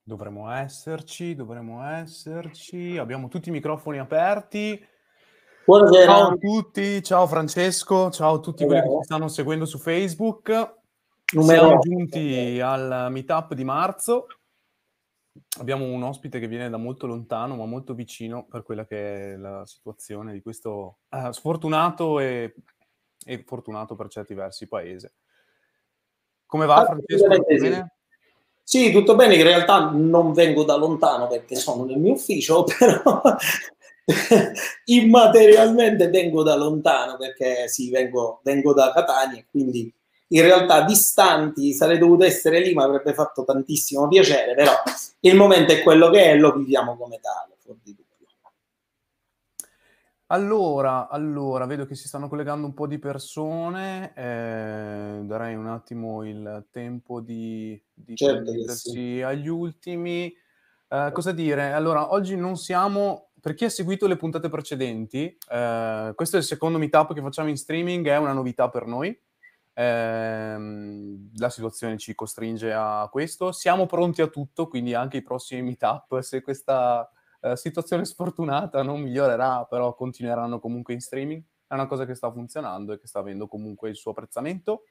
Dovremmo esserci. Abbiamo tutti i microfoni aperti. Buonasera. Ciao a tutti, ciao Francesco, ciao a tutti quelli che ci stanno seguendo su Facebook. Siamo giunti al meetup di marzo. Abbiamo un ospite che viene da molto lontano, ma molto vicino per quella che è la situazione di questo sfortunato e fortunato per certi versi paese. Come va, Francesco? Tutto bene? Sì, tutto bene. In realtà non vengo da lontano perché sono nel mio ufficio, però immaterialmente vengo da lontano perché sì, vengo da Catania, quindi in realtà distanti, sarei dovuto essere lì, ma avrebbe fatto tantissimo piacere, però il momento è quello che è, lo viviamo come tale, fuori di dubbio. Allora, vedo che si stanno collegando un po' di persone, darei un attimo il tempo di Certo che sì. connettersi agli ultimi. Cosa dire? Allora, oggi non siamo, per chi ha seguito le puntate precedenti, questo è il secondo meetup che facciamo in streaming, è una novità per noi. La situazione ci costringe a questo. Siamo pronti a tutto, quindi anche i prossimi meetup, se questa situazione sfortunata non migliorerà, però continueranno comunque in streaming. È una cosa che sta funzionando e che sta avendo comunque il suo apprezzamento.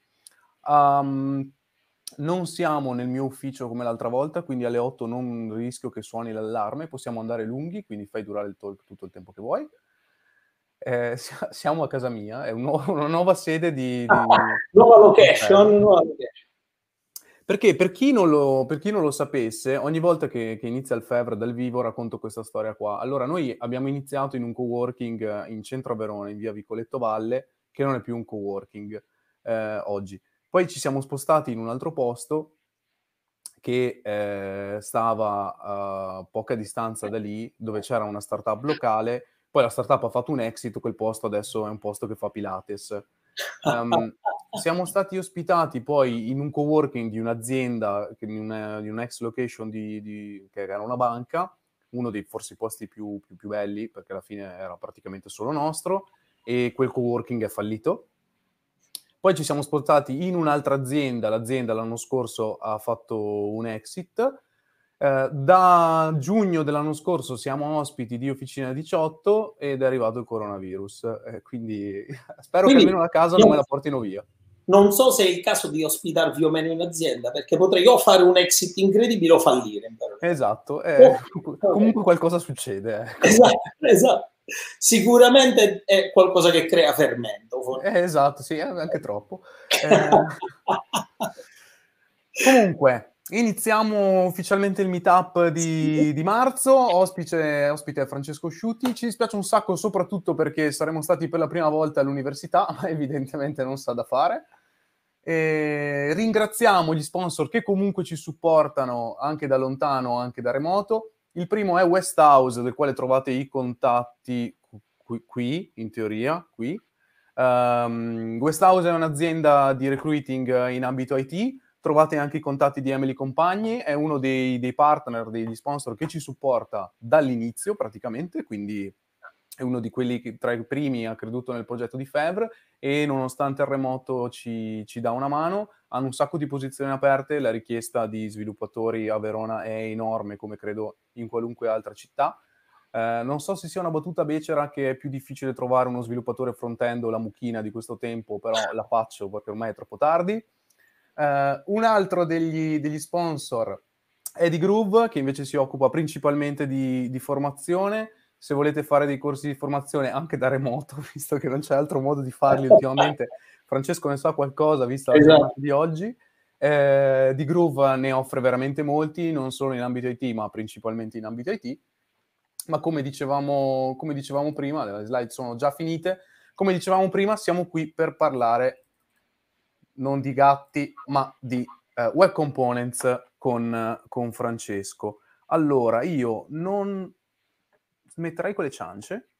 Non siamo nel mio ufficio come l'altra volta, quindi alle 8 non rischio che suoni l'allarme, possiamo andare lunghi, quindi fai durare il talk tutto il tempo che vuoi. Siamo a casa mia, è una nuova sede di Nuova location. Perché per chi non lo sapesse, ogni volta che inizia il Fevr dal vivo racconto questa storia qua. Allora, noi abbiamo iniziato in un coworking in centro a Verona, in via Vicoletto Valle, che non è più un coworking oggi. Poi ci siamo spostati in un altro posto che stava a poca distanza da lì, dove c'era una startup locale. Poi la startup ha fatto un exit, quel posto adesso è un posto che fa Pilates. Siamo stati ospitati poi in un coworking di un'azienda, di un'ex location che era una banca, uno dei forse posti più belli, perché alla fine era praticamente solo nostro, e quel coworking è fallito. Poi ci siamo spostati in un'altra azienda, l'azienda l'anno scorso ha fatto un exit. Da giugno dell'anno scorso siamo ospiti di Officina 18 ed è arrivato il coronavirus, quindi spero che Quindi almeno la casa non me la portino via. non so se è il caso di ospitarvi o meno in azienda, perché potrei o fare un exit incredibile o fallire. Esatto, comunque qualcosa succede. Ecco. Esatto. Sicuramente è qualcosa che crea fermento. Esatto, sì, anche troppo. Comunque, iniziamo ufficialmente il meetup di marzo, ospite è Francesco Sciuti. Ci dispiace un sacco soprattutto perché saremmo stati per la prima volta all'università, ma evidentemente non sa da fare. E ringraziamo gli sponsor che comunque ci supportano anche da lontano, anche da remoto. Il primo è West House, del quale trovate i contatti qui in teoria, qui. West House è un'azienda di recruiting in ambito IT. Trovate anche i contatti di Emily Compagni, è uno dei partner, degli sponsor che ci supporta dall'inizio praticamente, quindi è uno di quelli che tra i primi ha creduto nel progetto di Fevr e nonostante il remoto ci dà una mano. Hanno un sacco di posizioni aperte, la richiesta di sviluppatori a Verona è enorme, come credo in qualunque altra città. Non so se sia una battuta becera che è più difficile trovare uno sviluppatore front-end o la mucchina di questo tempo, però la faccio perché ormai è troppo tardi. Un altro degli sponsor è di Groove, che invece si occupa principalmente di formazione. Se volete fare dei corsi di formazione anche da remoto, visto che non c'è altro modo di farli ultimamente, Francesco ne sa qualcosa, vista la giornata di oggi. Di Groove ne offre veramente molti, non solo in ambito IT, ma principalmente in ambito IT. Ma come dicevamo prima, le slide sono già finite, come dicevamo prima, siamo qui per parlare non di gatti, ma di web components con Francesco. Allora, io non smetterei con le ciance,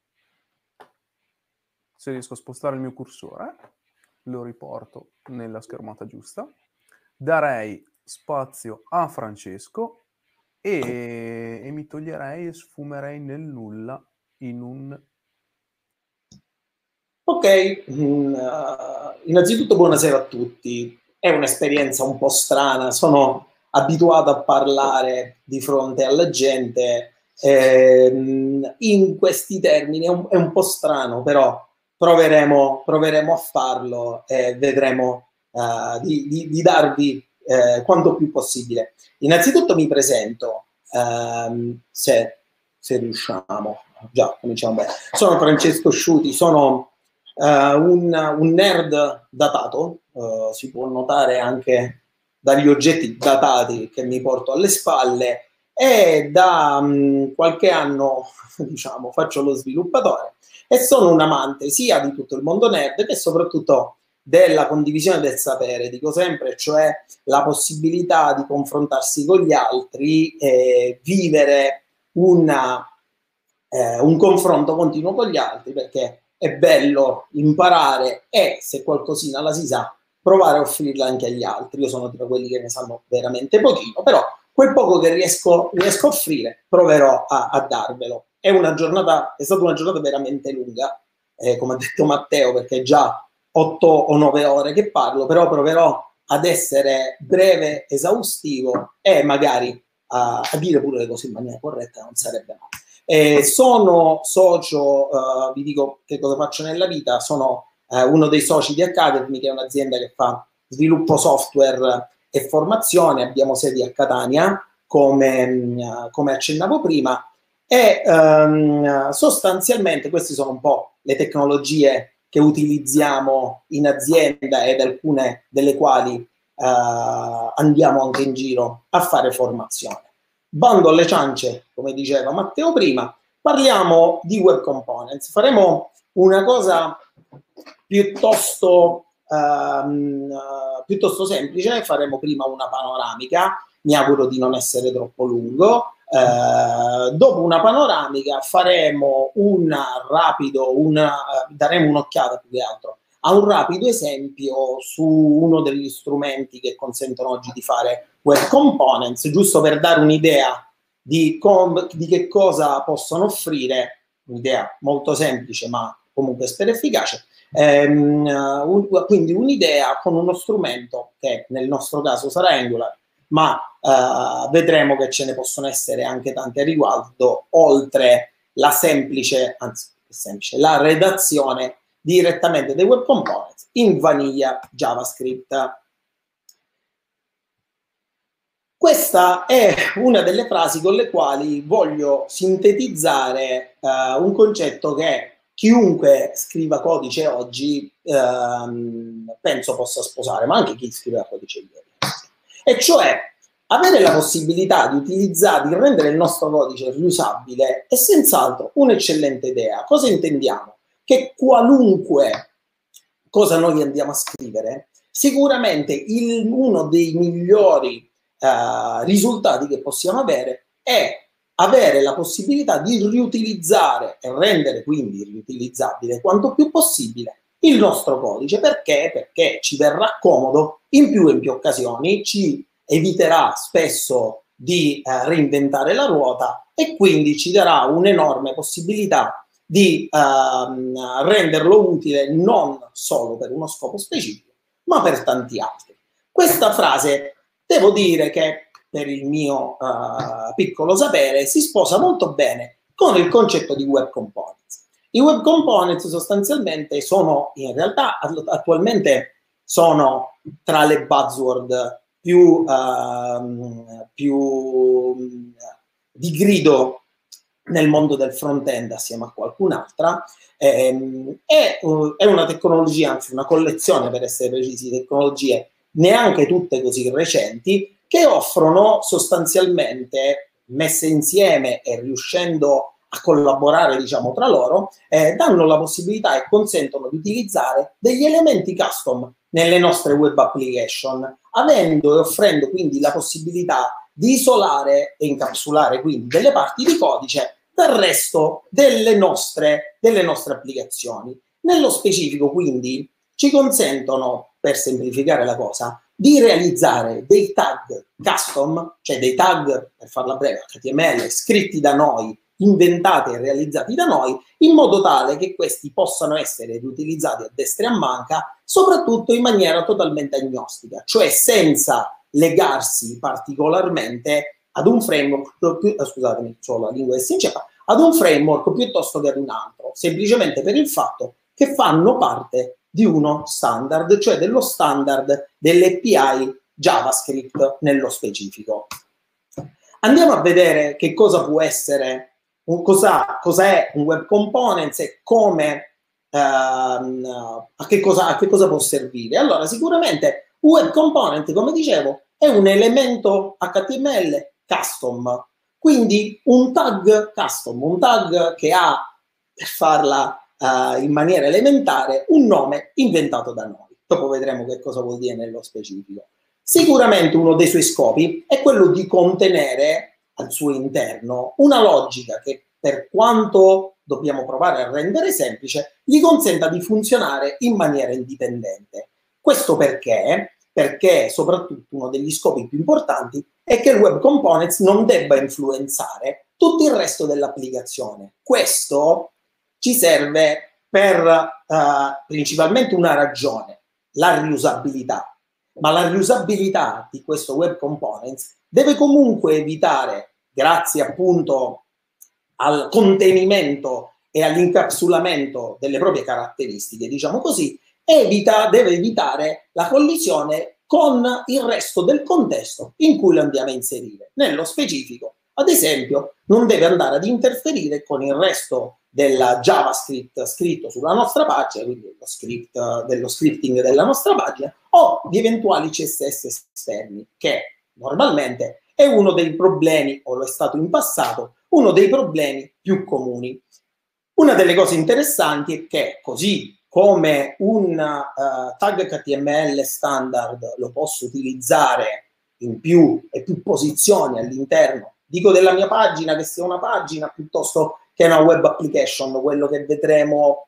se riesco a spostare il mio cursore, lo riporto nella schermata giusta, darei spazio a Francesco e mi toglierei e sfumerei nel nulla in un... Ok, innanzitutto buonasera a tutti. È un'esperienza un po' strana, sono abituato a parlare di fronte alla gente in questi termini. È un po' strano, però proveremo a farlo e vedremo di darvi quanto più possibile. Innanzitutto mi presento, se riusciamo. Già, cominciamo bene. Sono Francesco Sciuti, sono un nerd datato, si può notare anche dagli oggetti datati che mi porto alle spalle, e da qualche anno, diciamo, faccio lo sviluppatore e sono un amante sia di tutto il mondo nerd che soprattutto della condivisione del sapere. Dico sempre, cioè la possibilità di confrontarsi con gli altri e vivere un confronto continuo con gli altri, perché è bello imparare e, se qualcosina la si sa, provare a offrirla anche agli altri. Io sono tra quelli che ne sanno veramente pochino, però quel poco che riesco a offrire proverò a darvelo. È stata una giornata veramente lunga, come ha detto Matteo, perché è già 8 o 9 ore che parlo, però proverò ad essere breve, esaustivo e magari a dire pure le cose in maniera corretta, non sarebbe male. Sono socio, vi dico che cosa faccio nella vita, sono uno dei soci di Academy, che è un'azienda che fa sviluppo software e formazione. Abbiamo sedi a Catania, come accennavo prima, e sostanzialmente queste sono un po' le tecnologie che utilizziamo in azienda ed alcune delle quali andiamo anche in giro a fare formazione. Bando alle ciance, come diceva Matteo prima, parliamo di web components. Faremo una cosa piuttosto semplice. Faremo prima una panoramica, mi auguro di non essere troppo lungo. Dopo una panoramica faremo daremo un'occhiata più che altro a un rapido esempio su uno degli strumenti che consentono oggi di fare web components, giusto per dare un'idea di che cosa possono offrire, un'idea molto semplice ma comunque spero efficace. Quindi un'idea con uno strumento che nel nostro caso sarà Angular, ma vedremo che ce ne possono essere anche tante a riguardo, oltre la la redazione direttamente dei web components in vaniglia JavaScript. Questa è una delle frasi con le quali voglio sintetizzare un concetto che chiunque scriva codice oggi penso possa sposare, ma anche chi scriveva codice ieri. E cioè avere la possibilità di rendere il nostro codice riusabile è senz'altro un'eccellente idea. Cosa intendiamo? Che qualunque cosa noi andiamo a scrivere, sicuramente uno dei migliori risultati che possiamo avere è avere la possibilità di riutilizzare e rendere quindi riutilizzabile quanto più possibile il nostro codice. Perché? Perché ci verrà comodo in più occasioni, ci eviterà spesso di reinventare la ruota e quindi ci darà un'enorme possibilità di renderlo utile non solo per uno scopo specifico, ma per tanti altri. Questa frase, devo dire che per il mio piccolo sapere, si sposa molto bene con il concetto di web components. I web components sostanzialmente sono, in realtà, attualmente sono tra le buzzword più di grido nel mondo del front-end assieme a qualcun'altra. È una tecnologia, anzi una collezione per essere precisi, di tecnologie neanche tutte così recenti, che offrono sostanzialmente, messe insieme e riuscendo a collaborare, diciamo, tra loro, danno la possibilità e consentono di utilizzare degli elementi custom nelle nostre web application, avendo e offrendo quindi la possibilità di isolare e incapsulare quindi delle parti di codice dal resto delle nostre applicazioni. Nello specifico, quindi, ci consentono, per semplificare la cosa, di realizzare dei tag custom, cioè dei tag, per farla breve, HTML, scritti da noi, inventati e realizzati da noi, in modo tale che questi possano essere riutilizzati a destra e a manca, soprattutto in maniera totalmente agnostica, cioè senza legarsi particolarmente ad un framework, scusatemi, ho la lingua che si inceppa, ad un framework piuttosto che ad un altro, semplicemente per il fatto che fanno parte di uno standard, cioè dello standard dell'API JavaScript nello specifico. Andiamo a vedere che cosa può essere, cos'è un web components e come, a che cosa può servire. Allora, sicuramente un web component, come dicevo, è un elemento HTML custom, quindi un tag custom, un tag che ha, per farla in maniera elementare, un nome inventato da noi. Dopo vedremo che cosa vuol dire nello specifico. Sicuramente uno dei suoi scopi è quello di contenere al suo interno una logica che, per quanto dobbiamo provare a rendere semplice, gli consenta di funzionare in maniera indipendente. Questo perché? Perché soprattutto uno degli scopi più importanti è che il web components non debba influenzare tutto il resto dell'applicazione. Questo ci serve per principalmente una ragione, la riusabilità. Ma la riusabilità di questo web components deve comunque evitare, grazie appunto al contenimento e all'incapsulamento delle proprie caratteristiche, diciamo così, deve evitare la collisione con il resto del contesto in cui lo andiamo a inserire. Nello specifico, ad esempio, non deve andare ad interferire con il resto della JavaScript scritto sulla nostra pagina, quindi dello scripting della nostra pagina, o di eventuali CSS esterni, che normalmente è uno dei problemi, o lo è stato in passato, uno dei problemi più comuni. Una delle cose interessanti è che, così come un tag HTML standard lo posso utilizzare in più e più posizioni all'interno, dico della mia pagina, che sia una pagina piuttosto che una web application, quello che vedremo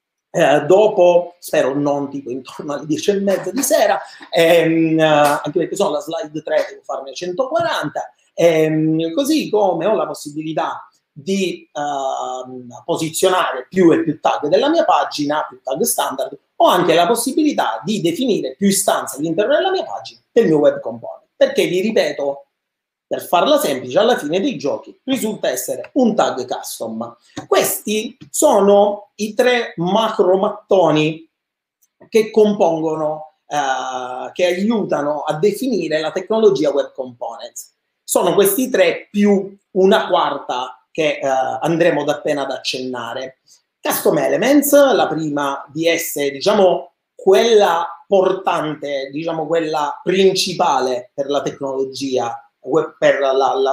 dopo, spero non tipo intorno alle 10:30 di sera, anche perché sono alla slide 3, devo farne 140, così come ho la possibilità di posizionare più e più tag della mia pagina, più tag standard, ho anche la possibilità di definire più istanze all'interno della mia pagina del mio web component, perché vi ripeto, per farla semplice, alla fine dei giochi risulta essere un tag custom. Questi sono i tre macro mattoni che compongono, che aiutano a definire la tecnologia web components. Sono questi tre più una quarta che andremo appena ad accennare. Custom Elements, la prima di esse, diciamo, quella portante, diciamo quella principale per la tecnologia web, per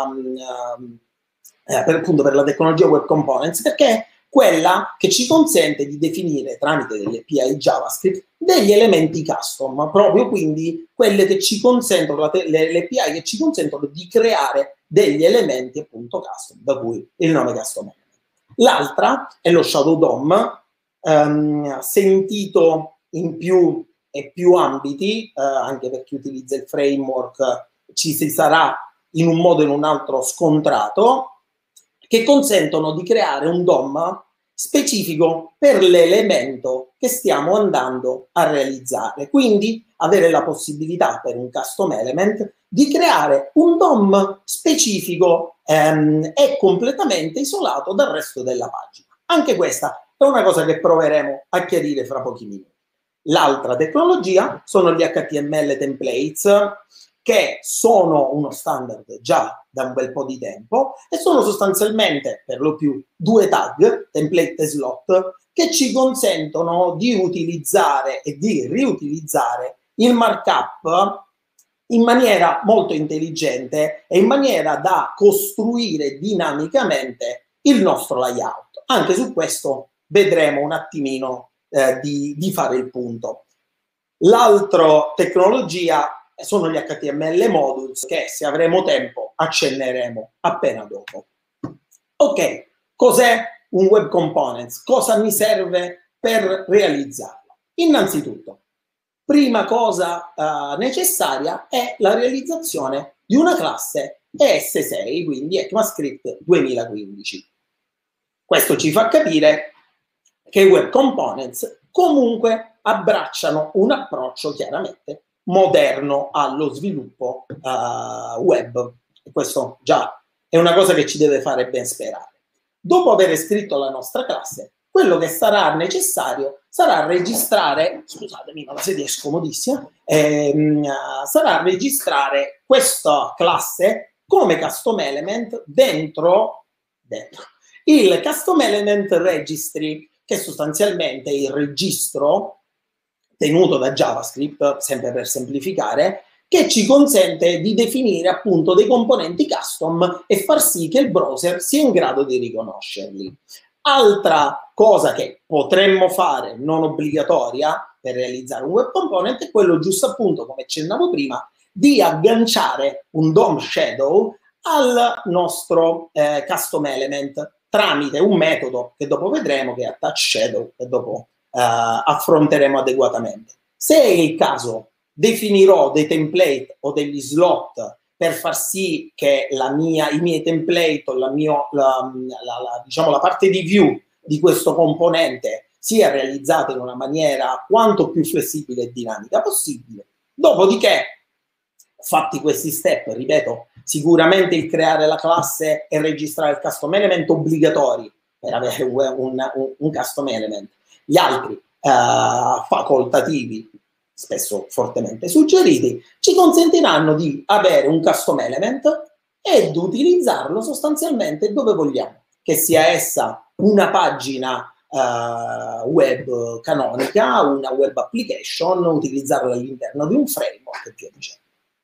appunto per la tecnologia web components, perché è quella che ci consente di definire tramite delle API JavaScript degli elementi custom, proprio quindi quelle che ci consentono, le API che ci consentono di creare degli elementi appunto custom, da cui il nome custom element. L'altra è lo Shadow DOM, sentito in più e più ambiti, anche per chi utilizza il framework ci si sarà in un modo o in un altro scontrato, che consentono di creare un DOM specifico per l'elemento che stiamo andando a realizzare. Quindi avere la possibilità per un custom element di creare un DOM specifico e completamente isolato dal resto della pagina. Anche questa è una cosa che proveremo a chiarire fra pochi minuti. L'altra tecnologia sono gli HTML templates, che sono uno standard già da un bel po' di tempo e sono sostanzialmente per lo più due tag, template e slot, che ci consentono di utilizzare e di riutilizzare il markup in maniera molto intelligente e in maniera da costruire dinamicamente il nostro layout. Anche su questo vedremo un attimino di fare il punto. L'altra tecnologia sono gli HTML modules, che se avremo tempo accenneremo appena dopo. Ok, cos'è un web components? Cosa mi serve per realizzarlo? Innanzitutto, prima cosa necessaria è la realizzazione di una classe ES6, quindi ECMAScript 2015. Questo ci fa capire che i web components comunque abbracciano un approccio chiaramente moderno allo sviluppo web. E questo già è una cosa che ci deve fare ben sperare. Dopo aver scritto la nostra classe, quello che sarà necessario sarà registrare, scusatemi ma la sedia è scomodissima, sarà registrare questa classe come custom element dentro il custom element registry, che sostanzialmente è il registro tenuto da JavaScript, sempre per semplificare, che ci consente di definire appunto dei componenti custom e far sì che il browser sia in grado di riconoscerli. Altra cosa che potremmo fare, non obbligatoria, per realizzare un web component è quello, giusto appunto, come accennavo prima, di agganciare un DOM shadow al nostro custom element tramite un metodo che dopo vedremo, che è attach shadow, che dopo affronteremo adeguatamente. Se è il caso, definirò dei template o degli slot per far sì che i miei template o diciamo, la parte di view di questo componente sia realizzata in una maniera quanto più flessibile e dinamica possibile. Dopodiché, fatti questi step, ripeto, sicuramente il creare la classe e registrare il custom element obbligatori per avere un custom element. Gli altri facoltativi, spesso fortemente suggeriti, ci consentiranno di avere un custom element ed utilizzarlo sostanzialmente dove vogliamo, che sia essa una pagina web canonica, una web application, utilizzarla all'interno di un framework e via dicendo.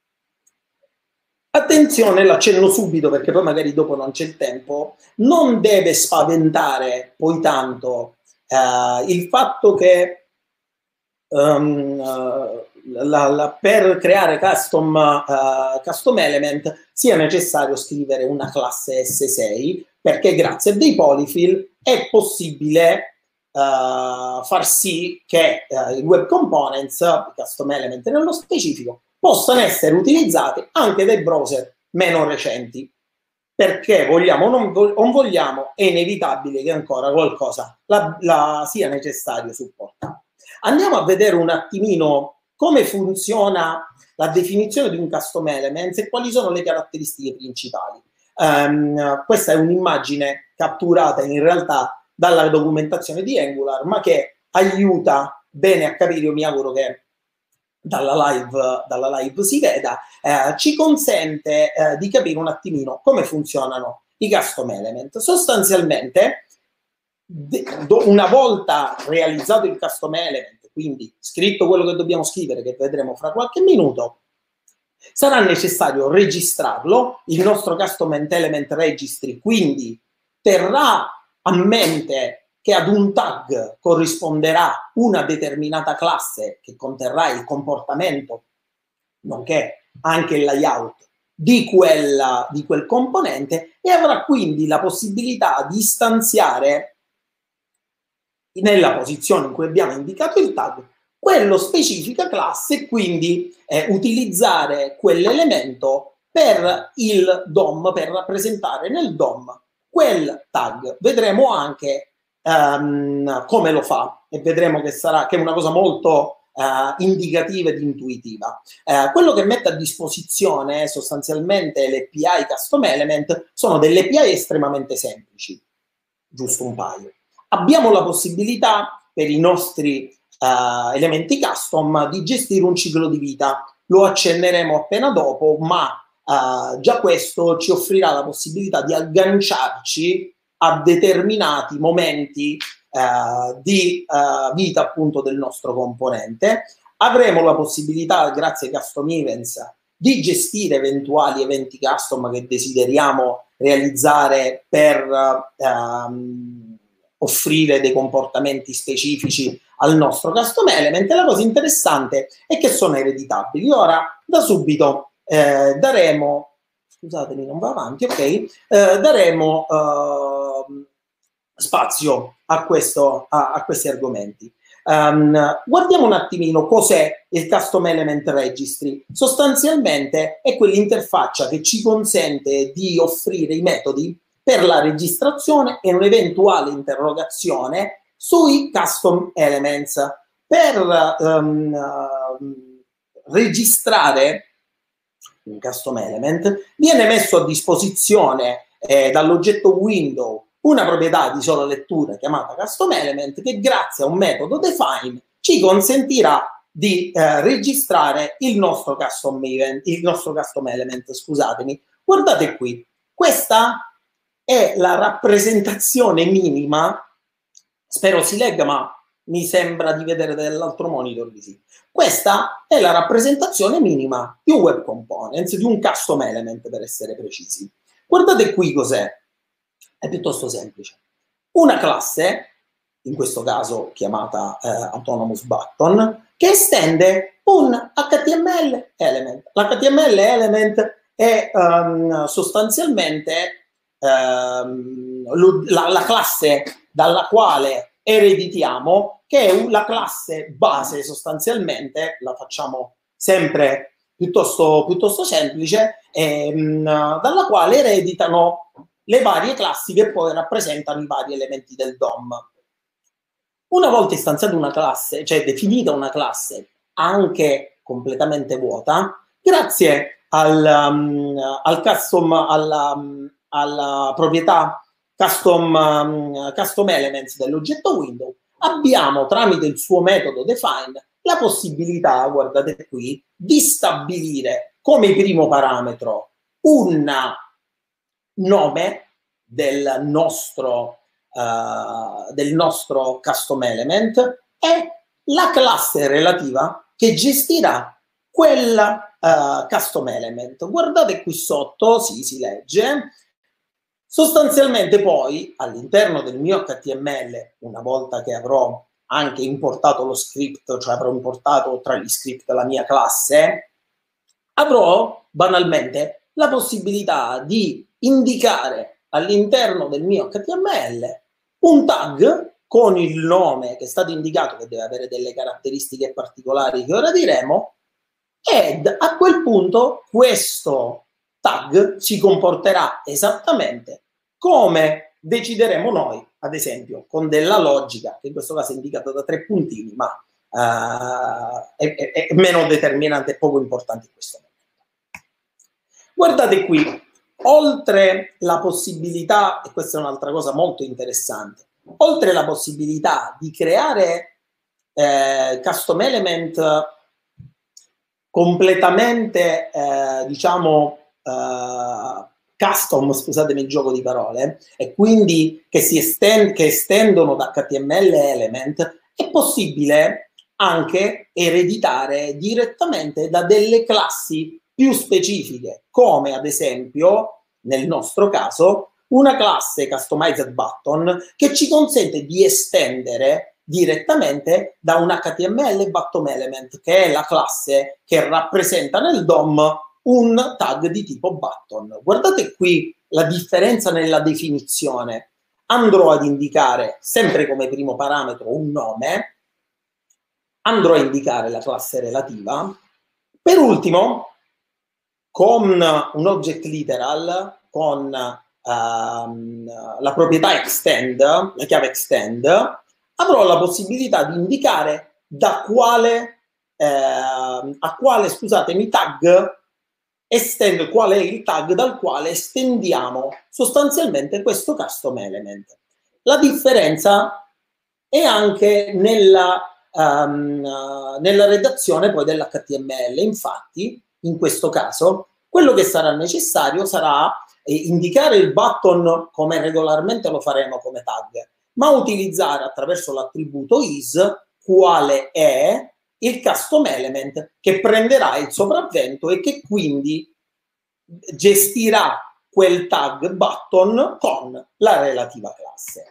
Attenzione, l'accenno subito perché poi magari dopo non c'è il tempo, non deve spaventare poi tanto il fatto che per creare custom element sia necessario scrivere una classe S6, perché grazie a dei polyfill è possibile far sì che i web components, i custom element nello specifico, possano essere utilizzati anche dai browser meno recenti. Perché vogliamo o non vogliamo, è inevitabile che ancora qualcosa sia necessario supportare. Andiamo a vedere un attimino come funziona la definizione di un custom element e quali sono le caratteristiche principali. Questa è un'immagine catturata in realtà dalla documentazione di Angular, ma che aiuta bene a capire, io mi auguro che dalla live si veda, ci consente di capire un attimino come funzionano i custom element. Sostanzialmente, una volta realizzato il custom element, quindi scritto quello che dobbiamo scrivere, che vedremo fra qualche minuto, sarà necessario registrarlo. Il nostro custom element registry quindi terrà a mente che ad un tag corrisponderà una determinata classe che conterrà il comportamento, nonché anche il layout di quel componente, e avrà quindi la possibilità di istanziare nella posizione in cui abbiamo indicato il tag quello specifica classe e quindi utilizzare quell'elemento per il DOM, per rappresentare nel DOM quel tag. Vedremo anche come lo fa e vedremo che è una cosa molto indicativa ed intuitiva. Quello che mette a disposizione sostanzialmente le API Custom Element sono delle API estremamente semplici, giusto un paio. Abbiamo la possibilità per i nostri elementi custom di gestire un ciclo di vita. Lo accenneremo appena dopo, ma già questo ci offrirà la possibilità di agganciarci a determinati momenti di vita appunto del nostro componente. Avremo la possibilità, grazie ai custom events, di gestire eventuali eventi custom che desideriamo realizzare per offrire dei comportamenti specifici al nostro custom element. E la cosa interessante è che sono ereditabili. Ora, da subito daremo, scusatemi, non va avanti, ok, daremo spazio a questi argomenti. Guardiamo un attimino cos'è il Custom Element Registry. Sostanzialmente è quell'interfaccia che ci consente di offrire i metodi per la registrazione e un'eventuale interrogazione sui custom elements. Per registrare un custom element, viene messo a disposizione dall'oggetto window una proprietà di sola lettura chiamata custom element, che grazie a un metodo define ci consentirà di registrare il nostro custom element, scusatemi. Guardate qui, questa è la rappresentazione minima, spero si legga, ma mi sembra di vedere dall'altro monitor di sì. Questa è la rappresentazione minima di un web components, di un custom element per essere precisi. Guardate qui cos'è, è piuttosto semplice. Una classe, in questo caso chiamata Autonomous Button, che estende un HTML element. L'HTML element è sostanzialmente la classe dalla quale ereditiamo, che è la classe base sostanzialmente, la facciamo sempre piuttosto semplice, dalla quale ereditano le varie classi che poi rappresentano i vari elementi del DOM. Una volta istanziata una classe, cioè definita una classe anche completamente vuota, grazie alla proprietà custom elements dell'oggetto window, abbiamo tramite il suo metodo define la possibilità, guardate qui, di stabilire come primo parametro un nome del nostro custom element e la classe relativa che gestirà quel custom element. Guardate qui sotto, sì, si legge. Sostanzialmente poi all'interno del mio HTML, una volta che avrò anche importato lo script, cioè avrò importato tra gli script la mia classe, avrò banalmente la possibilità di indicare all'interno del mio HTML un tag con il nome che è stato indicato, che deve avere delle caratteristiche particolari che ora diremo, ed a quel punto questo tag si comporterà esattamente come decideremo noi, ad esempio, con della logica, che in questo caso è indicata da 3 puntini, ma è meno determinante e poco importante in questo momento. Guardate qui, oltre la possibilità, e questa è un'altra cosa molto interessante, oltre la possibilità di creare custom element completamente, diciamo, custom, scusatemi il gioco di parole, e quindi che estendono da HTML element, è possibile anche ereditare direttamente da delle classi più specifiche, come ad esempio, nel nostro caso, una classe customized button che ci consente di estendere direttamente da un HTML button element, che è la classe che rappresenta nel DOM un tag di tipo button. Guardate qui la differenza nella definizione. Andrò ad indicare sempre come primo parametro un nome, andrò a indicare la classe relativa. Per ultimo, con un object literal, con la proprietà extend, la chiave extend, avrò la possibilità di indicare da quale, scusatemi, tag estendo, qual è il tag dal quale estendiamo sostanzialmente questo custom element. La differenza è anche nella redazione poi dell'HTML. Infatti, in questo caso, quello che sarà necessario sarà indicare il button come regolarmente lo faremo come tag, ma utilizzare attraverso l'attributo is quale è il custom element che prenderà il sopravvento e che quindi gestirà quel tag button con la relativa classe.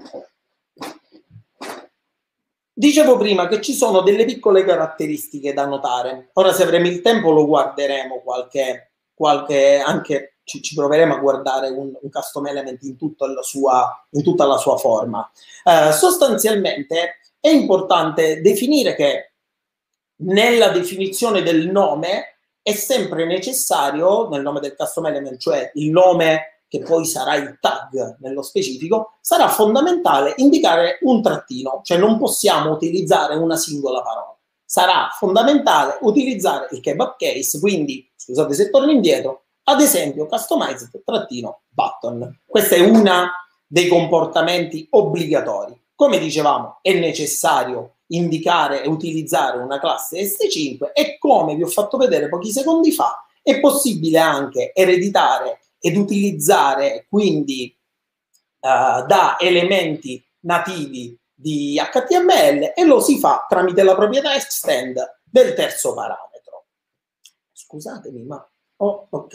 Dicevo prima che ci sono delle piccole caratteristiche da notare. Ora, se avremo il tempo, lo guarderemo anche ci proveremo a guardare un custom element in tutta la sua forma. Sostanzialmente è importante definire che nella definizione del nome è sempre necessario, nel nome del custom element, cioè il nome che poi sarà il tag nello specifico, sarà fondamentale indicare un trattino, cioè non possiamo utilizzare una singola parola. sarà fondamentale utilizzare il kebab case, quindi, scusate se torno indietro, ad esempio customized-button. Questo è uno dei comportamenti obbligatori. Come dicevamo, è necessario indicare e utilizzare una classe S5 e, come vi ho fatto vedere pochi secondi fa, è possibile anche ereditare ed utilizzare quindi da elementi nativi di HTML, e lo si fa tramite la proprietà extend del terzo parametro. Scusatemi, ma ok,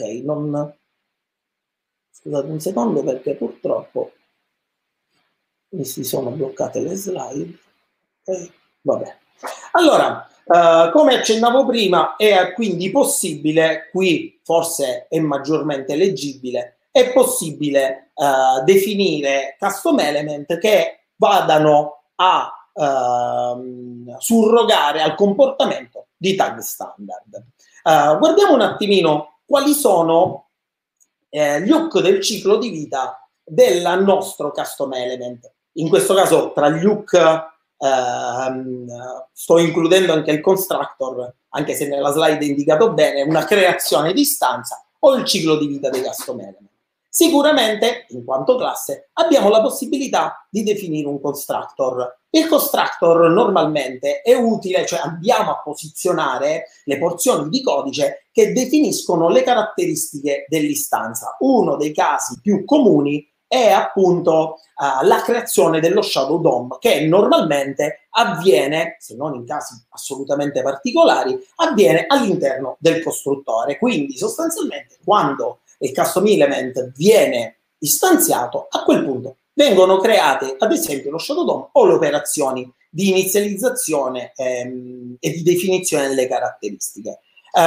scusate un secondo perché purtroppo mi si sono bloccate le slide. Vabbè. Allora, come accennavo prima, è quindi possibile, qui forse è maggiormente leggibile, è possibile definire custom element che vadano a surrogare al comportamento di tag standard. Guardiamo un attimino quali sono gli hook del ciclo di vita del nostro custom element. In questo caso, tra gli hook sto includendo anche il constructor, anche se nella slide è indicato bene, una creazione di istanza o il ciclo di vita dei custom element. Sicuramente, in quanto classe, abbiamo la possibilità di definire un constructor. Il constructor normalmente è utile, cioè andiamo a posizionare le porzioni di codice che definiscono le caratteristiche dell'istanza. Uno dei casi più comuni è appunto la creazione dello shadow DOM, che normalmente avviene, se non in casi assolutamente particolari, avviene all'interno del costruttore. Quindi sostanzialmente quando il custom element viene istanziato, a quel punto vengono create ad esempio lo shadow DOM o le operazioni di inizializzazione e di definizione delle caratteristiche.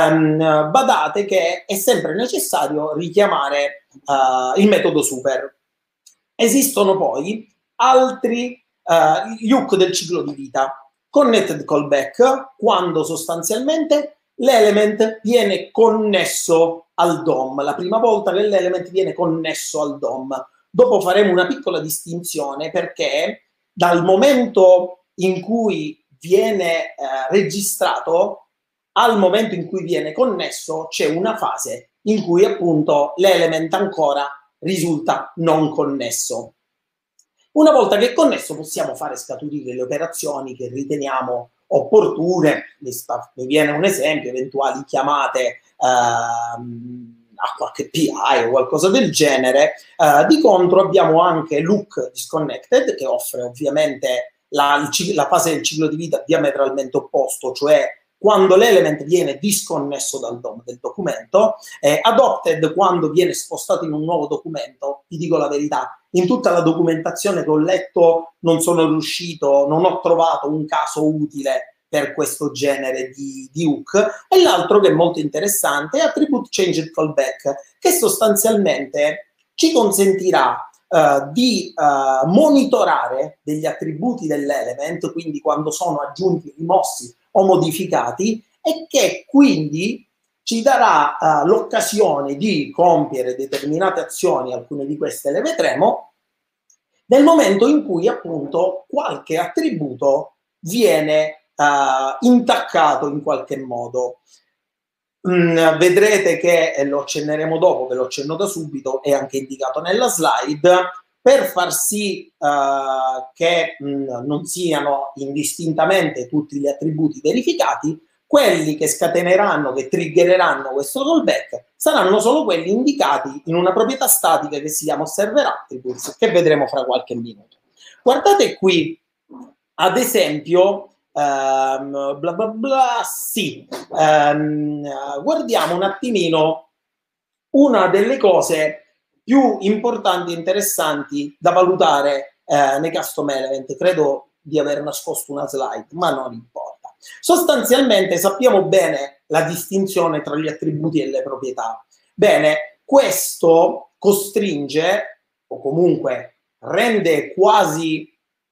Badate che è sempre necessario richiamare il metodo super. Esistono poi altri gli hook del ciclo di vita. Connected callback, quando sostanzialmente l'element viene connesso al DOM, la prima volta che l'element viene connesso al DOM. Dopo faremo una piccola distinzione, perché dal momento in cui viene registrato al momento in cui viene connesso c'è una fase in cui appunto l'element ancora risulta non connesso. Una volta che è connesso possiamo fare scaturire le operazioni che riteniamo opportune. Mi viene un esempio, eventuali chiamate a qualche PI o qualcosa del genere. Di contro abbiamo anche look disconnected, che offre ovviamente la fase del ciclo di vita diametralmente opposto, cioè quando l'element viene disconnesso dal DOM del documento. Adopted, quando viene spostato in un nuovo documento. Vi dico la verità, in tutta la documentazione che ho letto non sono riuscito, non ho trovato un caso utile per questo genere di hook. E l'altro, che è molto interessante, è Attribute Changed Callback, che sostanzialmente ci consentirà di monitorare degli attributi dell'element, quindi quando sono aggiunti, rimossi o modificati, e che quindi ci darà l'occasione di compiere determinate azioni, alcune di queste le vedremo, nel momento in cui appunto qualche attributo viene intaccato in qualche modo. Vedrete che, lo accenneremo dopo, ve lo accenno da subito, è anche indicato nella slide, per far sì che non siano indistintamente tutti gli attributi verificati. Quelli che scateneranno, che triggereranno questo callback, saranno solo quelli indicati in una proprietà statica che si chiama Server Attributes, che vedremo fra qualche minuto. Guardate qui, ad esempio, bla bla bla, sì, guardiamo un attimino una delle cose più importanti e interessanti da valutare nei custom element. Credo di aver nascosto una slide, ma non importa. Sostanzialmente sappiamo bene la distinzione tra gli attributi e le proprietà. Bene, questo costringe, o comunque rende quasi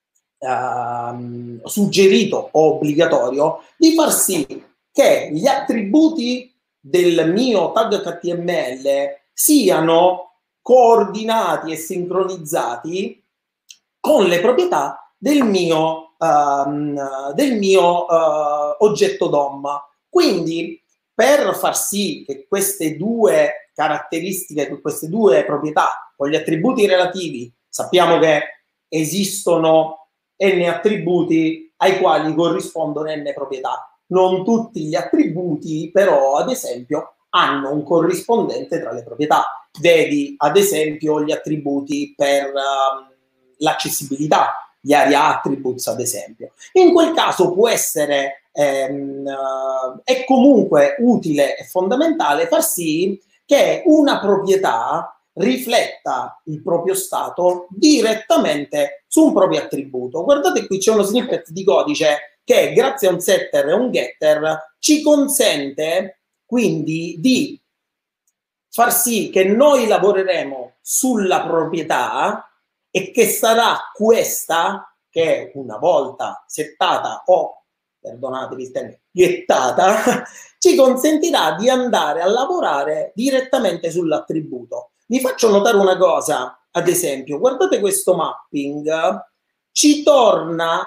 suggerito o obbligatorio, di far sì che gli attributi del mio tag HTML siano coordinati e sincronizzati con le proprietà del mio oggetto DOM. Quindi, per far sì che queste due caratteristiche, queste due proprietà con gli attributi relativi, sappiamo che esistono n attributi ai quali corrispondono n proprietà. Non tutti gli attributi, però, ad esempio, hanno un corrispondente tra le proprietà. Vedi, ad esempio, gli attributi per l'accessibilità, gli area attributes, ad esempio. In quel caso può essere, è comunque utile e fondamentale far sì che una proprietà rifletta il proprio stato direttamente su un proprio attributo. Guardate qui, c'è uno snippet di codice che, grazie a un setter e un getter, ci consente quindi di far sì che noi lavoreremo sulla proprietà e che sarà questa che, una volta settata o, perdonatevi il termine, gettata, ci consentirà di andare a lavorare direttamente sull'attributo. Vi faccio notare una cosa, ad esempio, guardate questo mapping, ci torna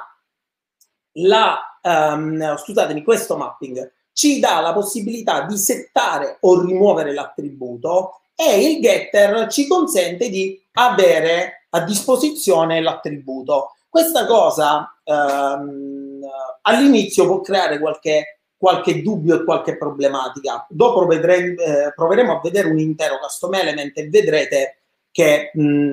scusatemi, questo mapping ci dà la possibilità di settare o rimuovere l'attributo e il getter ci consente di avere a disposizione l'attributo. Questa cosa all'inizio può creare qualche dubbio e qualche problematica. Dopo proveremo a vedere un intero custom element e vedrete che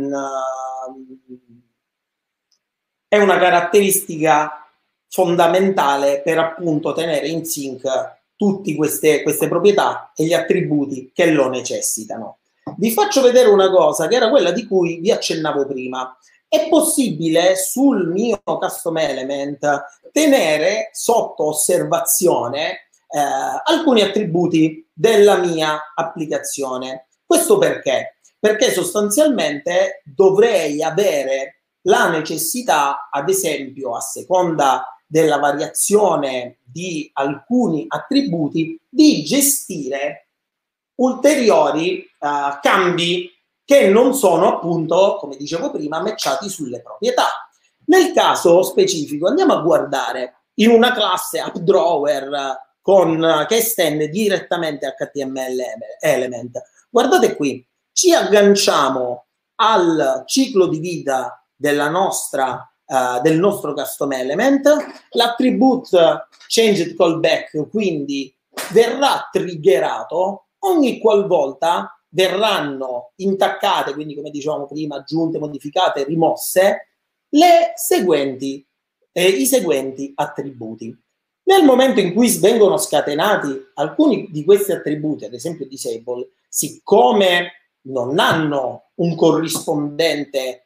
è una caratteristica fondamentale per appunto tenere in sync tutte queste proprietà e gli attributi che lo necessitano. Vi faccio vedere una cosa che era quella di cui vi accennavo prima. È possibile sul mio custom element tenere sotto osservazione alcuni attributi della mia applicazione. Questo perché? Perché sostanzialmente dovrei avere la necessità, ad esempio, a seconda della variazione di alcuni attributi, di gestire ulteriori cambi che non sono appunto, come dicevo prima, matchati sulle proprietà. Nel caso specifico andiamo a guardare in una classe AppDrawer che estende direttamente HTML element. Guardate qui, ci agganciamo al ciclo di vita del nostro custom element, l'attribute changed callback quindi verrà triggerato ogni qualvolta verranno intaccate, quindi come dicevamo prima, aggiunte, modificate, rimosse i seguenti attributi. Nel momento in cui vengono scatenati alcuni di questi attributi, ad esempio disable, siccome non hanno un corrispondente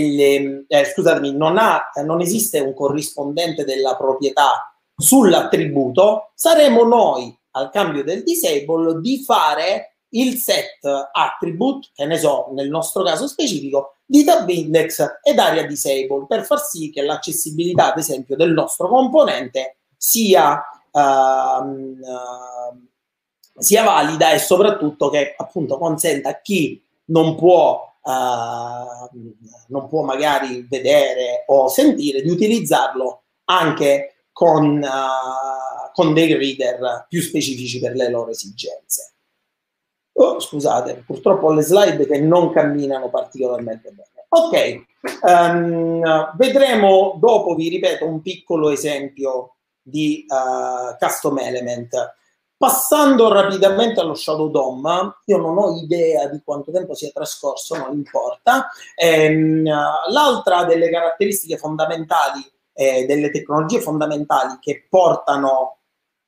non esiste un corrispondente della proprietà sull'attributo, saremo noi al cambio del disable di fare il set attribute, che ne so, nel nostro caso specifico, di tab index ed area disable, per far sì che l'accessibilità, ad esempio, del nostro componente sia valida e soprattutto che appunto consenta a chi non può magari vedere o sentire di utilizzarlo anche con dei reader più specifici per le loro esigenze. Oh, scusate, purtroppo ho le slide che non camminano particolarmente bene. Ok, vedremo dopo, vi ripeto, un piccolo esempio di custom element. Passando rapidamente allo Shadow DOM, io non ho idea di quanto tempo sia trascorso, non importa. L'altra delle caratteristiche fondamentali, delle tecnologie fondamentali che portano,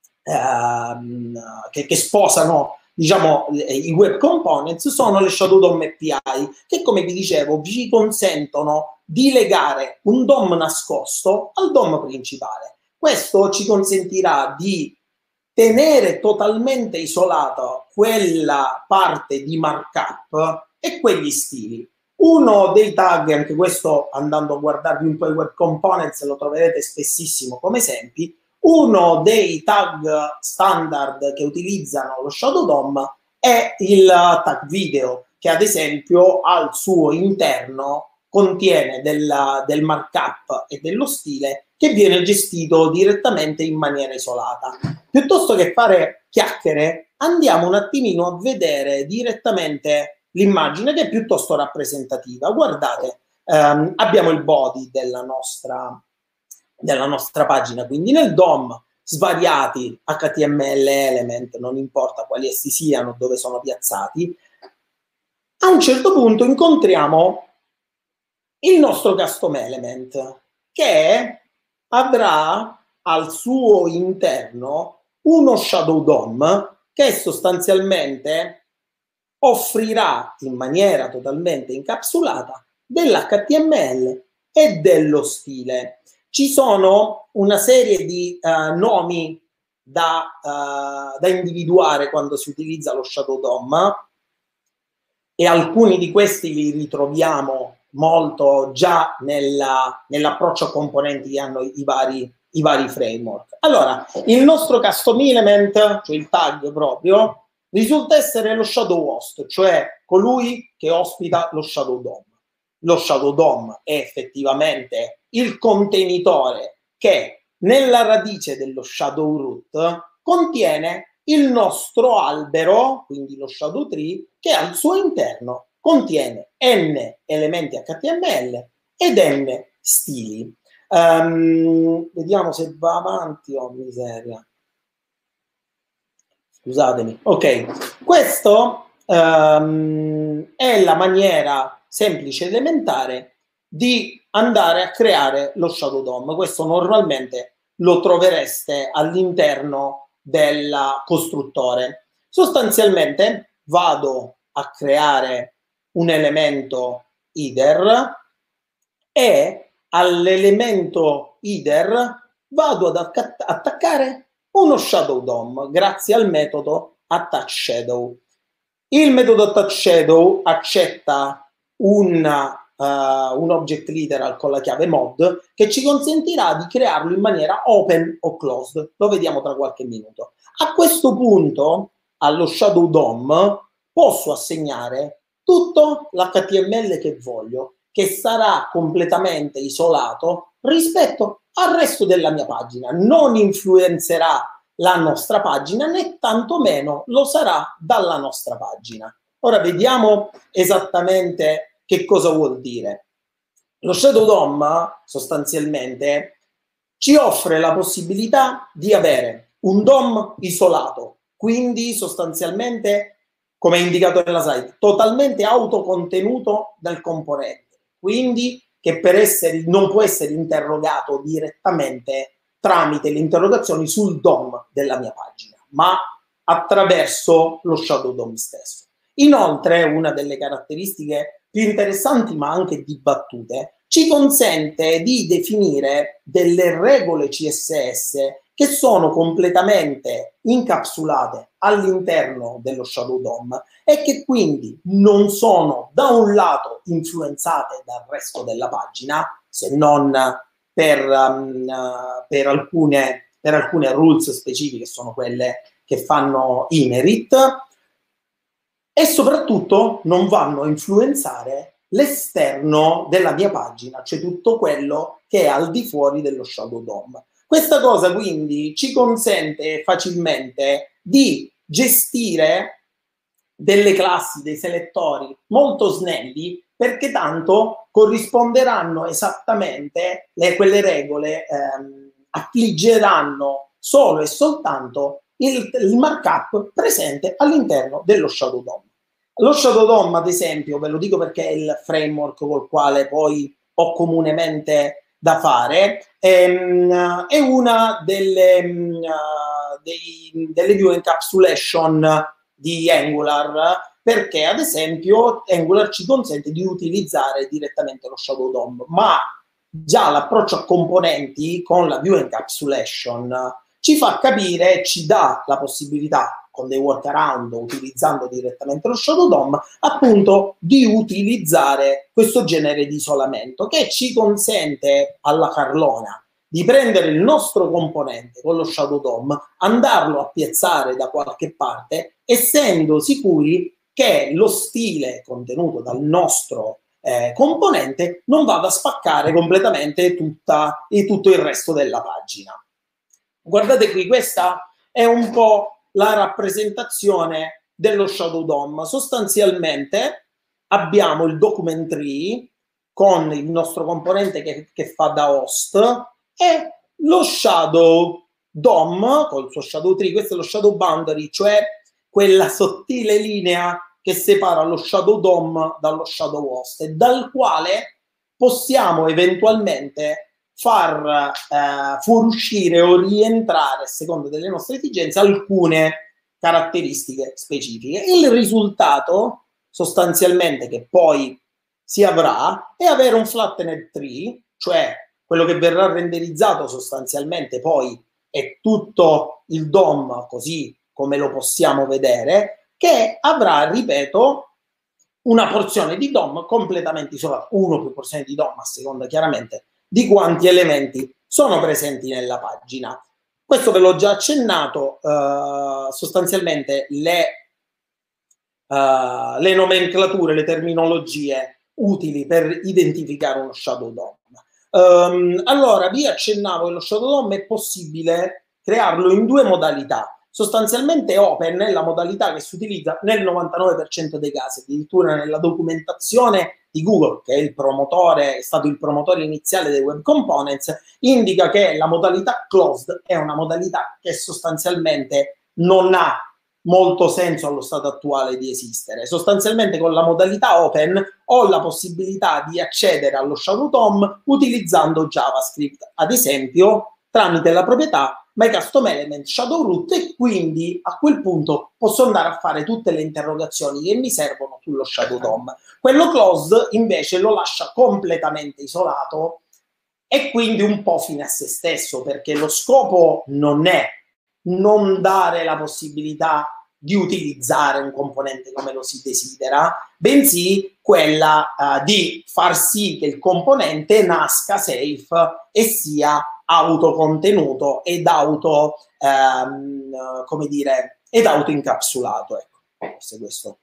che sposano, diciamo, i web components sono le Shadow DOM API, che, come vi dicevo, vi consentono di legare un DOM nascosto al DOM principale. Questo ci consentirà di tenere totalmente isolata quella parte di markup e quegli stili. Uno dei tag, anche questo andando a guardarvi un po' i web components lo troverete spessissimo come esempi, uno dei tag standard che utilizzano lo Shadow DOM è il tag video, che ad esempio ha al suo interno contiene del markup e dello stile che viene gestito direttamente in maniera isolata. Piuttosto che fare chiacchiere, andiamo un attimino a vedere direttamente l'immagine, che è piuttosto rappresentativa. Guardate, abbiamo il body della nostra pagina, quindi nel DOM svariati HTML element, non importa quali essi siano, dove sono piazzati. A un certo punto incontriamo il nostro custom element, che avrà al suo interno uno shadow DOM che sostanzialmente offrirà in maniera totalmente incapsulata dell'HTML e dello stile. Ci sono una serie di nomi da individuare quando si utilizza lo shadow DOM, e alcuni di questi li ritroviamo molto già nell'approccio a componenti che hanno i vari framework. Allora, il nostro custom element, cioè il tag proprio, risulta essere lo shadow host, cioè colui che ospita lo shadow DOM. Lo shadow DOM è effettivamente il contenitore che nella radice dello shadow root contiene il nostro albero, quindi lo shadow tree, che al suo interno contiene n elementi HTML ed n stili. Vediamo se va avanti. Oh, miseria. Scusatemi. Ok, questo è la maniera semplice ed elementare di andare a creare lo shadow DOM. Questo normalmente lo trovereste all'interno del costruttore. Sostanzialmente vado a creare un elemento header e all'elemento header vado ad attaccare uno shadow DOM grazie al metodo attachShadow. Il metodo attachShadow accetta un object literal con la chiave mod che ci consentirà di crearlo in maniera open o closed. Lo vediamo tra qualche minuto. A questo punto allo shadow DOM posso assegnare tutto l'HTML che voglio, che sarà completamente isolato rispetto al resto della mia pagina. Non influenzerà la nostra pagina, né tantomeno lo sarà dalla nostra pagina. Ora vediamo esattamente che cosa vuol dire. Lo shadow DOM sostanzialmente ci offre la possibilità di avere un DOM isolato, quindi sostanzialmente, come indicato nella slide, totalmente autocontenuto dal componente, quindi che non può essere interrogato direttamente tramite le interrogazioni sul DOM della mia pagina, ma attraverso lo shadow DOM stesso. Inoltre, una delle caratteristiche più interessanti ma anche dibattute ci consente di definire delle regole CSS che sono completamente incapsulate all'interno dello shadow DOM e che quindi non sono da un lato influenzate dal resto della pagina, se non per alcune rules specifiche, sono quelle che fanno inherit, e soprattutto non vanno a influenzare l'esterno della mia pagina, cioè tutto quello che è al di fuori dello shadow DOM. Questa cosa quindi ci consente facilmente di gestire delle classi, dei selettori molto snelli, perché tanto corrisponderanno esattamente quelle regole, affliggeranno solo e soltanto il markup presente all'interno dello shadow DOM. Lo shadow DOM, ad esempio, ve lo dico perché è il framework col quale poi ho comunemente da fare, è una delle view encapsulation di Angular, perché ad esempio Angular ci consente di utilizzare direttamente lo shadow DOM, ma già l'approccio a componenti con la view encapsulation ci fa capire, ci dà la possibilità, con dei workaround, utilizzando direttamente lo shadow DOM, appunto di utilizzare questo genere di isolamento che ci consente alla carlona di prendere il nostro componente con lo shadow DOM, andarlo a piazzare da qualche parte, essendo sicuri che lo stile contenuto dal nostro componente non vada a spaccare completamente tutto il resto della pagina. Guardate qui, questa è un po' la rappresentazione dello Shadow DOM. Sostanzialmente abbiamo il document tree con il nostro componente che fa da host e lo Shadow DOM col suo Shadow tree. Questo è lo Shadow boundary, cioè quella sottile linea che separa lo Shadow DOM dallo Shadow host e dal quale possiamo eventualmente far fuoriuscire o rientrare, a seconda delle nostre esigenze, alcune caratteristiche specifiche. Il risultato sostanzialmente che poi si avrà è avere un flattened tree, cioè quello che verrà renderizzato sostanzialmente poi è tutto il DOM così come lo possiamo vedere, che avrà, ripeto, una porzione di DOM completamente isolata, uno o più porzioni di DOM a seconda chiaramente di quanti elementi sono presenti nella pagina. Questo ve l'ho già accennato, sostanzialmente le nomenclature, le terminologie utili per identificare uno Shadow DOM. Allora, vi accennavo che lo Shadow DOM è possibile crearlo in due modalità. Sostanzialmente open è la modalità che si utilizza nel 99% dei casi, addirittura nella documentazione di Google, che è il promotore, è stato il promotore iniziale dei web components, indica che la modalità closed è una modalità che sostanzialmente non ha molto senso allo stato attuale di esistere. Sostanzialmente con la modalità open ho la possibilità di accedere allo Shadow DOM utilizzando JavaScript, ad esempio tramite la proprietà myCustomElement Shadow Root, e quindi a quel punto posso andare a fare tutte le interrogazioni che mi servono sullo Shadow DOM. Quello closed invece lo lascia completamente isolato e quindi un po' fine a se stesso, perché lo scopo non è non dare la possibilità di utilizzare un componente come lo si desidera, bensì quella di far sì che il componente nasca safe e sia autocontenuto ed come dire, ed autoincapsulato. Ecco, forse questo.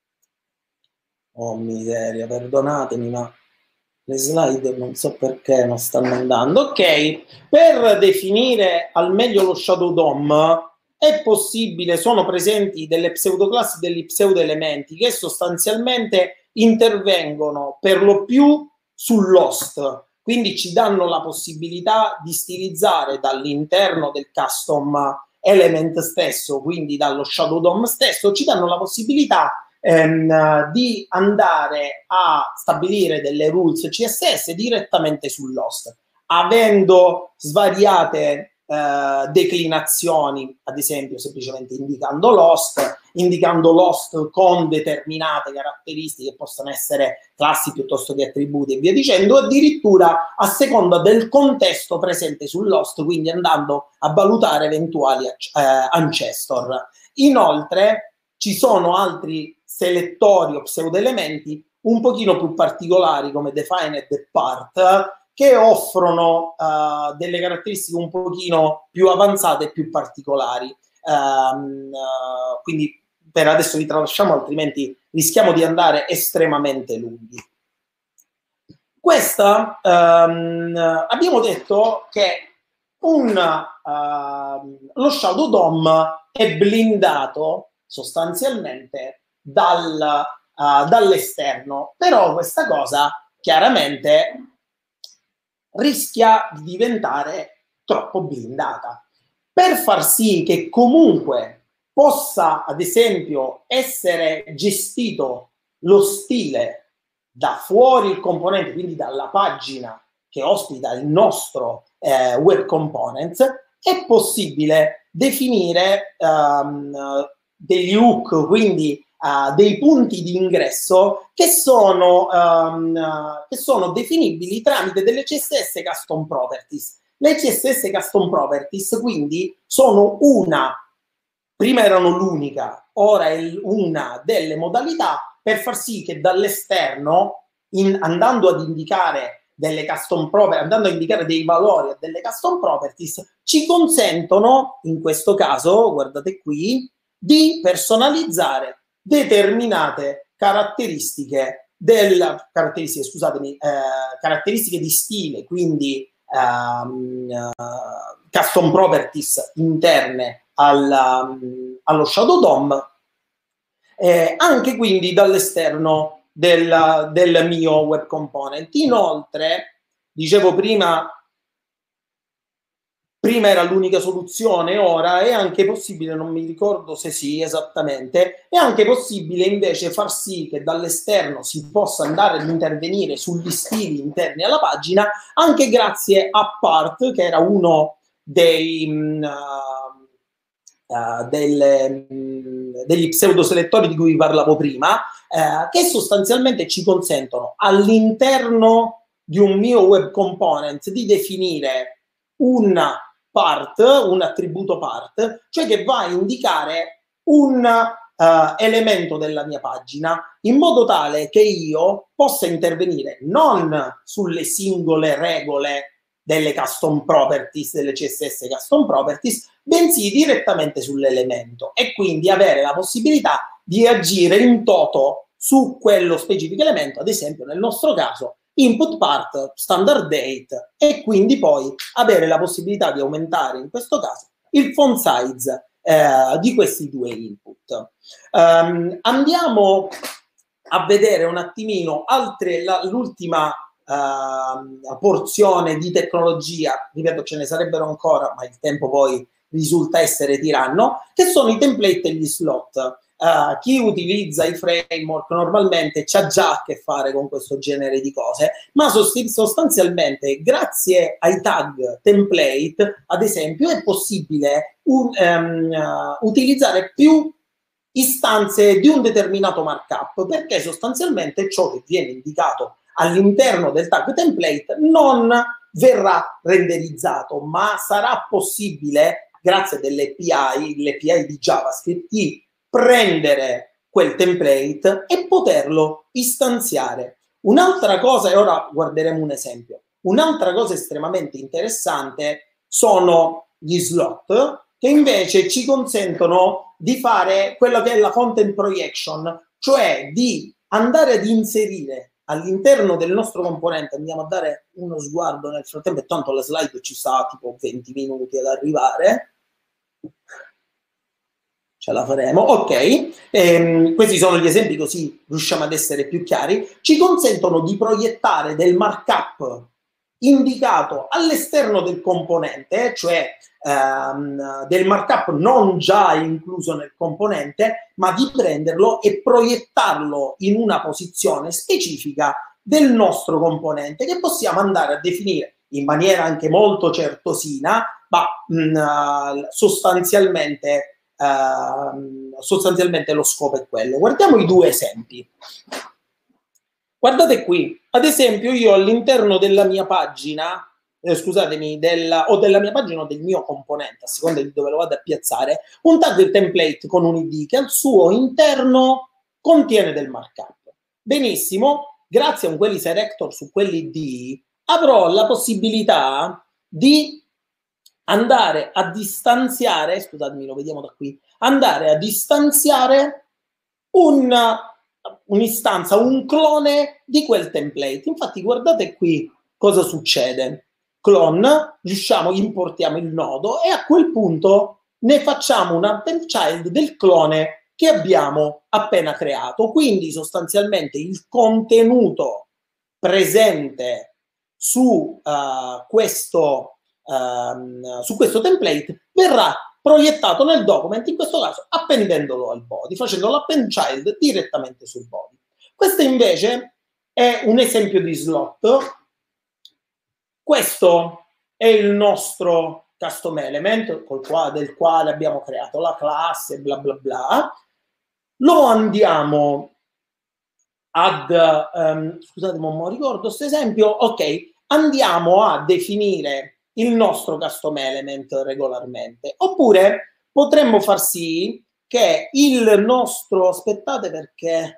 Oh miseria, perdonatemi, ma le slide non so perché non stanno andando. Ok, per definire al meglio lo Shadow DOM è possibile, sono presenti delle pseudoclassi, degli pseudoelementi che sostanzialmente intervengono per lo più sull'host, quindi ci danno la possibilità di stilizzare dall'interno del custom element stesso, quindi dallo Shadow DOM stesso, ci danno la possibilità di andare a stabilire delle rules CSS direttamente sull'host, avendo svariate declinazioni, ad esempio semplicemente indicando l'host con determinate caratteristiche che possono essere classi piuttosto che attributi e via dicendo, addirittura a seconda del contesto presente sull'host, quindi andando a valutare eventuali ancestor. Inoltre ci sono altri selettori o pseudoelementi un pochino più particolari come defined part, che offrono delle caratteristiche un pochino più avanzate e più particolari. Quindi per adesso vi tralasciamo, altrimenti rischiamo di andare estremamente lunghi. Questa, abbiamo detto che lo Shadow DOM è blindato sostanzialmente dall'esterno, però questa cosa chiaramente rischia di diventare troppo blindata. Per far sì che comunque possa, ad esempio, essere gestito lo stile da fuori il componente, quindi dalla pagina che ospita il nostro web components, è possibile definire degli hook, quindi dei punti di ingresso che sono definibili tramite delle CSS Custom Properties. Le CSS Custom Properties quindi sono prima erano l'unica, ora è una delle modalità per far sì che dall'esterno, andando ad indicare delle custom properties, andando a indicare dei valori a delle custom properties, ci consentono, in questo caso, guardate qui, di personalizzare determinate caratteristiche caratteristiche, scusatemi, caratteristiche di stile, quindi custom properties interne allo Shadow DOM, anche quindi dall'esterno del mio web component. Inoltre, dicevo prima era l'unica soluzione, ora è anche possibile, non mi ricordo se sì esattamente, è anche possibile invece far sì che dall'esterno si possa andare ad intervenire sugli stili interni alla pagina, anche grazie a Part, che era uno degli pseudoselettori di cui vi parlavo prima, che sostanzialmente ci consentono all'interno di un mio web component di definire un attributo part, cioè che va a indicare un elemento della mia pagina, in modo tale che io possa intervenire non sulle singole regole delle custom properties, delle CSS custom properties, bensì direttamente sull'elemento, e quindi avere la possibilità di agire in toto su quello specifico elemento, ad esempio nel nostro caso input part, standard date, e quindi poi avere la possibilità di aumentare in questo caso il font size di questi due input. Andiamo a vedere un attimino l'ultima porzione di tecnologia, ripeto ce ne sarebbero ancora, ma il tempo poi risulta essere tiranno, che sono i template e gli slot. Chi utilizza i framework normalmente c'ha già a che fare con questo genere di cose, ma sostanzialmente grazie ai tag template, ad esempio, è possibile utilizzare più istanze di un determinato markup, perché sostanzialmente ciò che viene indicato all'interno del tag template non verrà renderizzato, ma sarà possibile, grazie l'API di JavaScript, di prendere quel template e poterlo istanziare. Un'altra cosa, e ora guarderemo un esempio, un'altra cosa estremamente interessante sono gli slot, che invece ci consentono di fare quello che è la content projection, cioè di andare ad inserire all'interno del nostro componente. Andiamo a dare uno sguardo nel frattempo, e tanto la slide ci sta tipo 20 minuti ad arrivare. Ce la faremo, ok. Questi sono gli esempi, così riusciamo ad essere più chiari. Ci consentono di proiettare del markup indicato all'esterno del componente, cioè del markup non già incluso nel componente, ma di prenderlo e proiettarlo in una posizione specifica del nostro componente, che possiamo andare a definire in maniera anche molto certosina, ma sostanzialmente lo scopo è quello. Guardiamo i due esempi. Guardate qui, ad esempio io all'interno della mia pagina, scusatemi, della mia pagina o del mio componente, a seconda di dove lo vado a piazzare, un tag template con un id che al suo interno contiene del markup. Benissimo, grazie a un query selector su quell'id avrò la possibilità di andare a distanziare, scusatemi, lo vediamo da qui, andare a distanziare un'istanza, un clone di quel template. Infatti guardate qui cosa succede. Clone, importiamo il nodo e a quel punto ne facciamo un append child del clone che abbiamo appena creato. Quindi sostanzialmente il contenuto presente su questo template verrà proiettato nel document, in questo caso appendendolo al body, facendo l'append child direttamente sul body. Questo invece è un esempio di slot. Questo è il nostro custom element del quale abbiamo creato la classe, bla bla bla. Lo andiamo ad scusate, non ricordo questo esempio. Ok, andiamo a definire il nostro custom element regolarmente, oppure potremmo far sì che il nostro, aspettate perché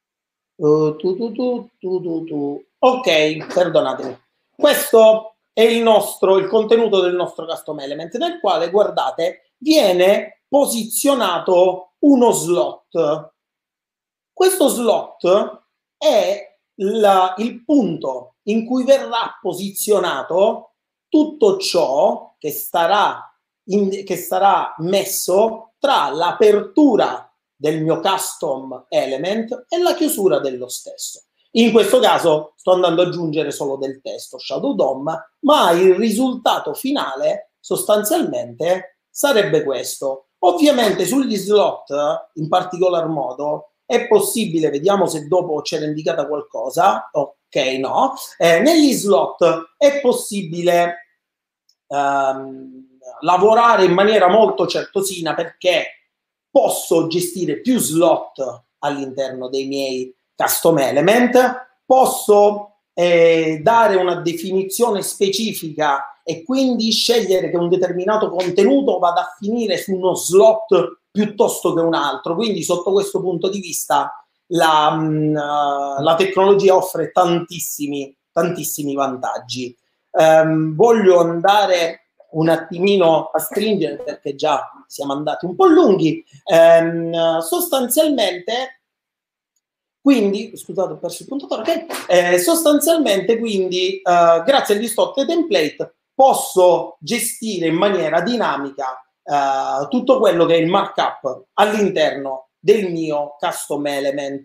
ok, perdonatemi, questo è il contenuto del nostro custom element, nel quale, guardate, viene posizionato uno slot. Questo slot è il punto in cui verrà posizionato tutto ciò che sarà messo tra l'apertura del mio custom element e la chiusura dello stesso. In questo caso sto andando ad aggiungere solo del testo Shadow DOM, ma il risultato finale sostanzialmente sarebbe questo. Ovviamente sugli slot, in particolar modo, è possibile, vediamo se dopo c'era indicata qualcosa, ok, no, negli slot è possibile lavorare in maniera molto certosina, perché posso gestire più slot all'interno dei miei custom element, posso dare una definizione specifica e quindi scegliere che un determinato contenuto vada a finire su uno slot piuttosto che un altro. Quindi sotto questo punto di vista la tecnologia offre tantissimi vantaggi. Voglio andare un attimino a stringere perché già siamo andati un po' lunghi. Sostanzialmente, quindi, scusate, ho perso il puntatore, okay. Sostanzialmente, quindi, grazie agli slot e template posso gestire in maniera dinamica tutto quello che è il markup all'interno del mio custom element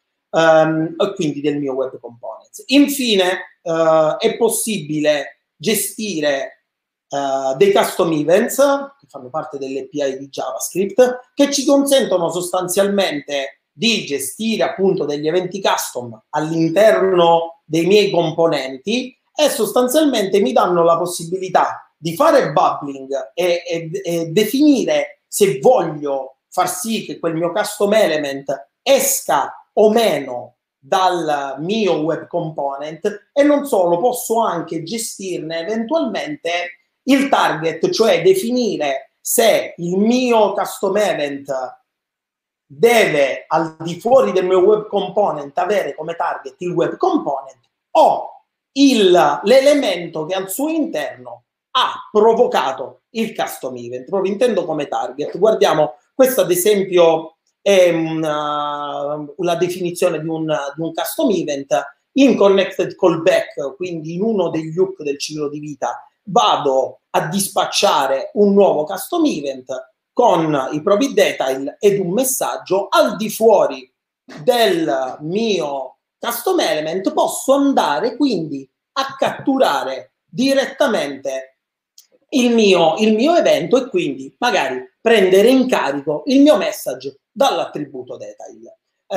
e quindi del mio web components. Infine, è possibile gestire dei custom events che fanno parte delle API di JavaScript, che ci consentono sostanzialmente di gestire appunto degli eventi custom all'interno dei miei componenti e sostanzialmente mi danno la possibilità di fare bubbling e definire se voglio far sì che quel mio custom element esca o meno dal mio web component, e non solo, posso anche gestirne eventualmente il target, cioè definire se il mio custom event deve al di fuori del mio web component avere come target il web component o l'elemento che al suo interno ha provocato il custom event, proprio intendo come target. Guardiamo, questo ad esempio è la definizione di un custom event in connected callback, quindi in uno degli hook del ciclo di vita vado a dispacciare un nuovo custom event con i propri detail ed un messaggio. Al di fuori del mio custom element posso andare quindi a catturare direttamente il mio evento e quindi magari prendere in carico il mio message dall'attributo detail.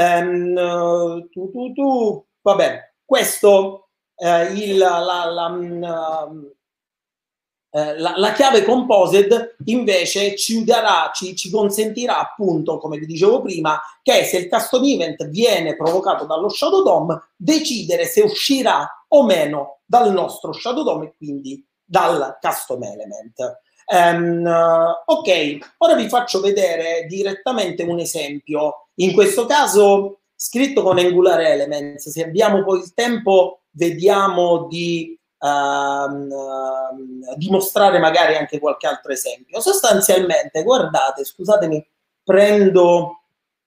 Va bene, questo la chiave composed invece ci consentirà appunto, come vi dicevo prima, che se il custom event viene provocato dallo Shadow DOM, decidere se uscirà o meno dal nostro Shadow DOM e quindi dal custom element. Ok, ora vi faccio vedere direttamente un esempio, in questo caso scritto con Angular Elements. Se abbiamo poi il tempo, vediamo di dimostrare magari anche qualche altro esempio. Sostanzialmente, guardate, scusatemi, prendo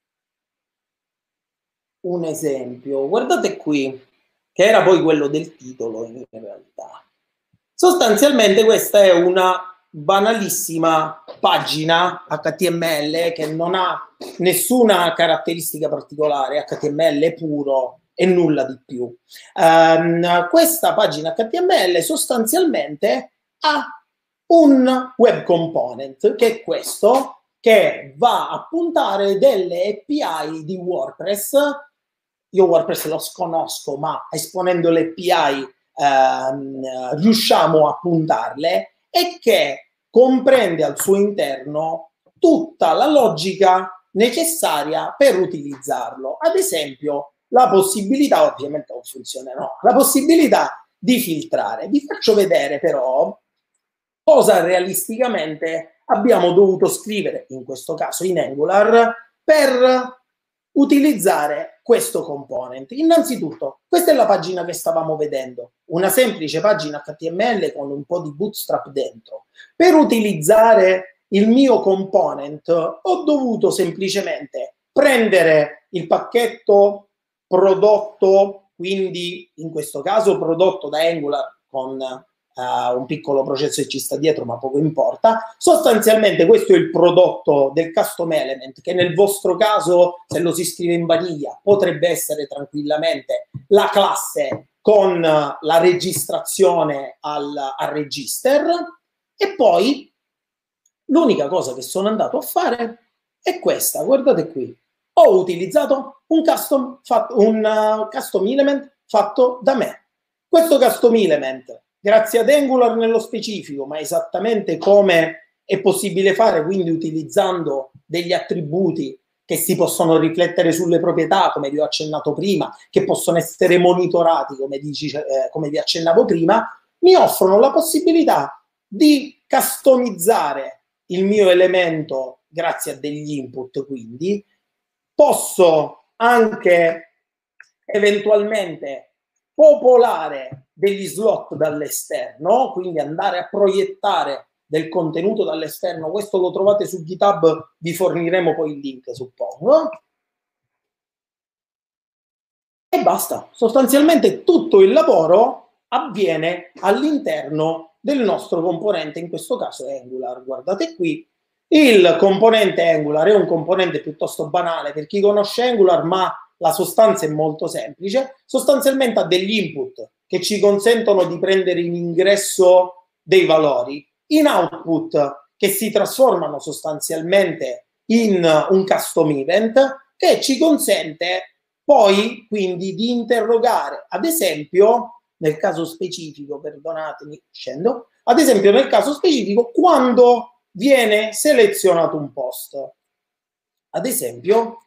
un esempio, guardate qui, che era poi quello del titolo in realtà. Sostanzialmente questa è una banalissima pagina HTML che non ha nessuna caratteristica particolare, HTML puro e nulla di più. Questa pagina HTML sostanzialmente ha un web component, che è questo, che va a puntare delle API di WordPress. Io WordPress lo sconosco, ma esponendo le API riusciamo a puntarle, e che comprende al suo interno tutta la logica necessaria per utilizzarlo. Ad esempio, la possibilità, ovviamente non funziona, no, la possibilità di filtrare. Vi faccio vedere però cosa realisticamente abbiamo dovuto scrivere, in questo caso in Angular, per utilizzare questo component. Innanzitutto, questa è la pagina che stavamo vedendo, una semplice pagina HTML con un po' di bootstrap dentro. Per utilizzare il mio component ho dovuto semplicemente prendere il pacchetto prodotto, quindi in questo caso prodotto da Angular con un piccolo processo che ci sta dietro, ma poco importa. Sostanzialmente questo è il prodotto del custom element, che nel vostro caso, se lo si scrive in vaniglia, potrebbe essere tranquillamente la classe con la registrazione al register. E poi l'unica cosa che sono andato a fare è questa, guardate qui. Ho utilizzato un custom element fatto da me. Questo custom element, grazie ad Angular nello specifico, ma esattamente come è possibile fare, quindi utilizzando degli attributi che si possono riflettere sulle proprietà, come vi ho accennato prima, che possono essere monitorati, come vi accennavo prima, mi offrono la possibilità di customizzare il mio elemento grazie a degli input. Quindi posso anche eventualmente popolare degli slot dall'esterno, quindi andare a proiettare del contenuto dall'esterno. Questo lo trovate su GitHub, vi forniremo poi il link, suppongo. E basta. Sostanzialmente tutto il lavoro avviene all'interno del nostro componente, in questo caso è Angular. Guardate qui, il componente Angular è un componente piuttosto banale per chi conosce Angular, ma la sostanza è molto semplice. Sostanzialmente ha degli input che ci consentono di prendere in ingresso dei valori, in output che si trasformano sostanzialmente in un custom event che ci consente poi quindi di interrogare, ad esempio, nel caso specifico, perdonatemi, scendo, ad esempio nel caso specifico quando viene selezionato un post. Ad esempio,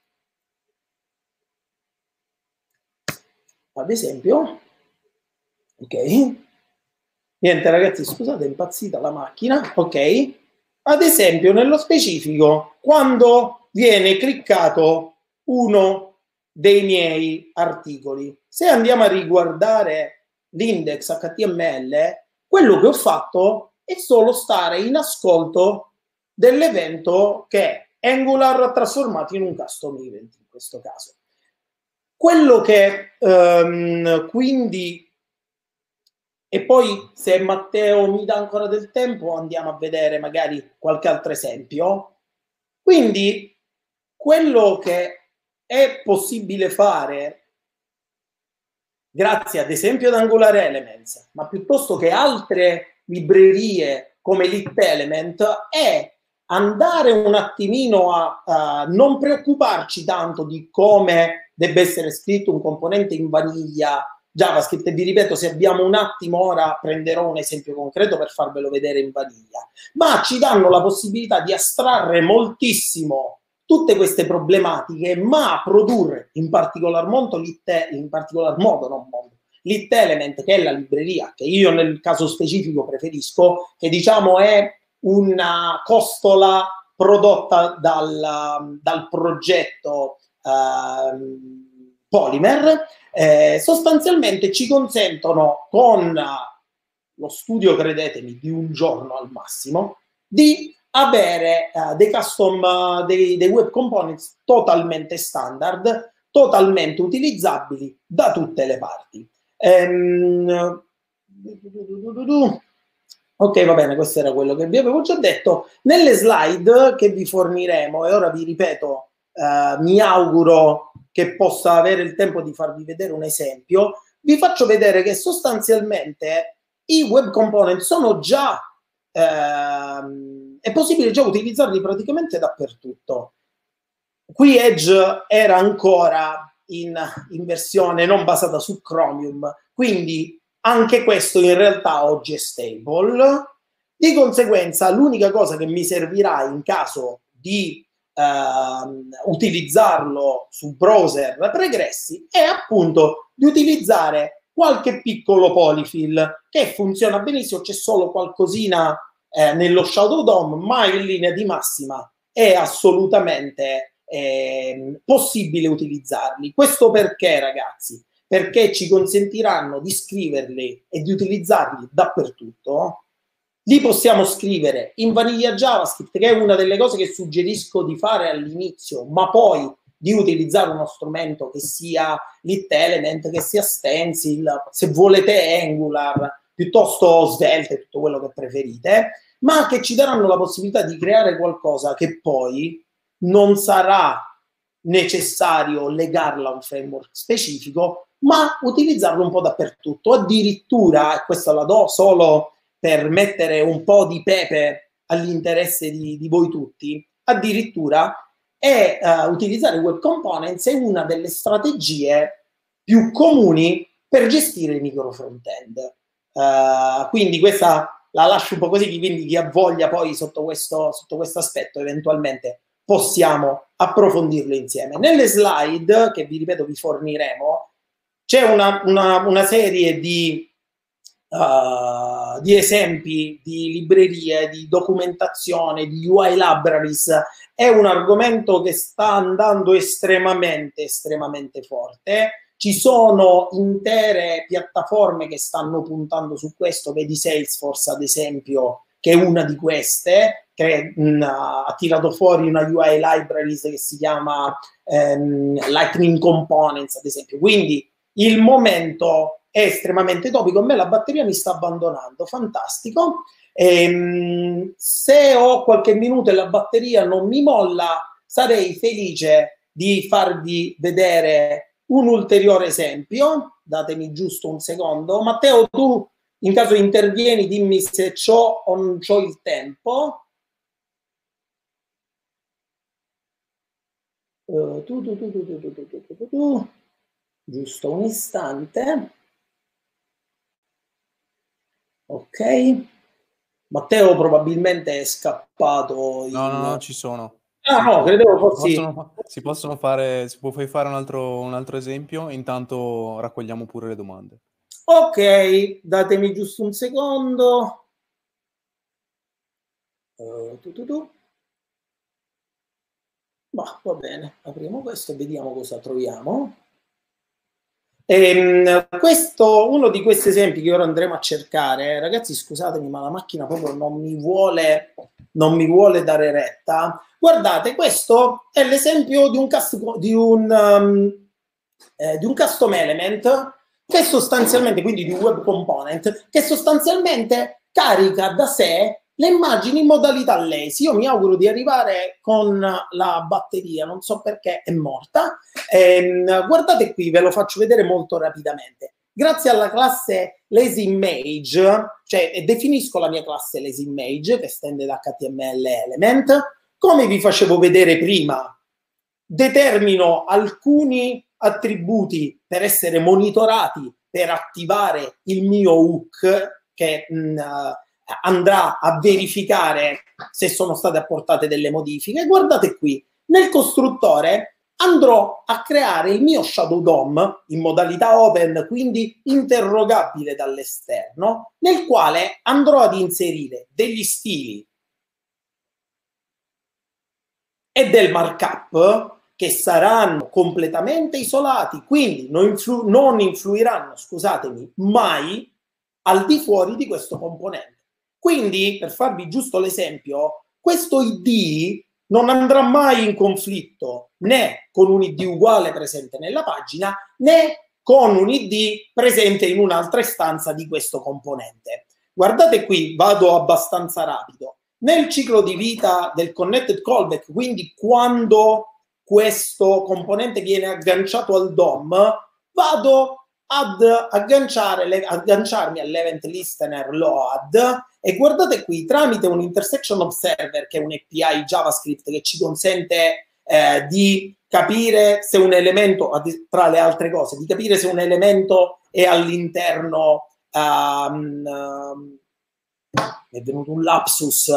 ok, niente ragazzi, scusate, è impazzita la macchina, ok, ad esempio nello specifico quando viene cliccato uno dei miei articoli. Se andiamo a riguardare l'index HTML, quello che ho fatto è solo stare in ascolto dell'evento che Angular ha trasformato in un custom event in questo caso. Quello che quindi, e poi se Matteo mi dà ancora del tempo andiamo a vedere magari qualche altro esempio. Quindi quello che è possibile fare grazie ad esempio ad Angular Elements, ma piuttosto che altre librerie come LitElement, è andare un attimino a non preoccuparci tanto di come debba essere scritto un componente in vaniglia JavaScript. E vi ripeto, se abbiamo un attimo ora prenderò un esempio concreto per farvelo vedere in vaniglia, ma ci danno la possibilità di astrarre moltissimo tutte queste problematiche, ma produrre in particolar modo LitElement, che è la libreria che io nel caso specifico preferisco, che diciamo è una costola prodotta dal progetto Polymer. Sostanzialmente ci consentono, con lo studio, credetemi, di un giorno al massimo, di avere dei custom, dei web components totalmente standard, totalmente utilizzabili da tutte le parti. Ok, va bene, questo era quello che vi avevo già detto. Nelle slide che vi forniremo, e ora vi ripeto, mi auguro che possa avere il tempo di farvi vedere un esempio, vi faccio vedere che sostanzialmente i web component sono già è possibile già utilizzarli praticamente dappertutto. Qui Edge era ancora in versione non basata su Chromium, quindi anche questo in realtà oggi è stable. Di conseguenza l'unica cosa che mi servirà in caso di utilizzarlo su browser pregressi è appunto di utilizzare qualche piccolo polyfill che funziona benissimo. C'è solo qualcosina nello Shadow DOM, ma in linea di massima è assolutamente possibile utilizzarli. Questo perché, ragazzi? Perché ci consentiranno di scriverli e di utilizzarli dappertutto. Li possiamo scrivere in vaniglia JavaScript, che è una delle cose che suggerisco di fare all'inizio, ma poi di utilizzare uno strumento che sia Lit Element, che sia Stencil, se volete Angular, piuttosto Svelte, tutto quello che preferite, ma che ci daranno la possibilità di creare qualcosa che poi non sarà necessario legarla a un framework specifico, ma utilizzarlo un po' dappertutto. Addirittura, e questa la do solo per mettere un po' di pepe all'interesse di voi tutti, addirittura utilizzare web components è una delle strategie più comuni per gestire i micro front-end. Quindi questa la lascio un po' così, quindi chi ha voglia poi sotto questo aspetto eventualmente possiamo approfondirlo insieme. Nelle slide, che vi ripeto vi forniremo, c'è una serie di esempi di librerie, di documentazione, di UI libraries. È un argomento che sta andando estremamente forte. Ci sono intere piattaforme che stanno puntando su questo, vedi Salesforce ad esempio, che è una di queste, che ha tirato fuori una UI libraries che si chiama Lightning Components ad esempio. Quindi il momento è estremamente topico. A me la batteria mi sta abbandonando, fantastico. Se ho qualche minuto e la batteria non mi molla, sarei felice di farvi vedere un ulteriore esempio. Datemi giusto un secondo. Matteo, tu in caso intervieni, dimmi se c'ho o non c'ho il tempo. Giusto un istante. Ok. Matteo probabilmente è scappato. No, ci sono. Ah, no, credevo fossi... Si può fare un altro esempio, intanto raccogliamo pure le domande. Ok, datemi giusto un secondo. Va bene, apriamo questo e vediamo cosa troviamo. Questo, uno di questi esempi che ora andremo a cercare, ragazzi scusatemi ma la macchina proprio non mi vuole dare retta. Guardate, questo è l'esempio di un custom element che sostanzialmente, quindi di un web component, che sostanzialmente carica da sé le immagini in modalità lazy. Io mi auguro di arrivare con la batteria, non so perché è morta. Guardate qui, ve lo faccio vedere molto rapidamente. Grazie alla classe lazyImage, cioè definisco la mia classe lazyImage che stende da HTML element, come vi facevo vedere prima, determino alcuni attributi per essere monitorati, per attivare il mio hook che andrà a verificare se sono state apportate delle modifiche. Guardate qui, nel costruttore andrò a creare il mio Shadow DOM in modalità open, quindi interrogabile dall'esterno, nel quale andrò ad inserire degli stili e del markup che saranno completamente isolati, quindi non influiranno, scusatemi, mai al di fuori di questo componente. Quindi, per farvi giusto l'esempio, questo ID non andrà mai in conflitto né con un ID uguale presente nella pagina, né con un ID presente in un'altra istanza di questo componente. Guardate qui, vado abbastanza rapido. Nel ciclo di vita del connected callback, quindi quando questo componente viene agganciato al DOM, vado ad agganciarmi all'event listener load e guardate qui, tramite un intersection observer, che è un API JavaScript che ci consente di capire se un elemento, tra le altre cose, di capire se un elemento è all'interno, mi è venuto un lapsus,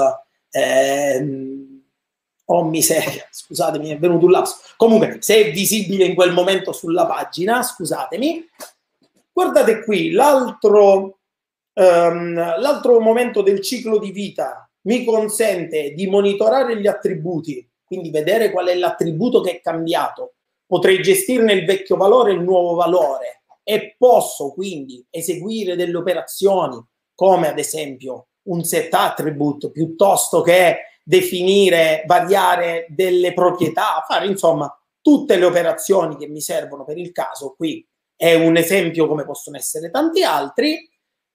oh miseria, scusatemi, è venuto un lapsus. Comunque, se è visibile in quel momento sulla pagina, scusatemi. Guardate qui, l'altro momento del ciclo di vita mi consente di monitorare gli attributi, quindi vedere qual è l'attributo che è cambiato. Potrei gestirne il vecchio valore e il nuovo valore e posso quindi eseguire delle operazioni come ad esempio un set attribute piuttosto che definire, variare delle proprietà, fare insomma tutte le operazioni che mi servono per il caso. Qui è un esempio come possono essere tanti altri.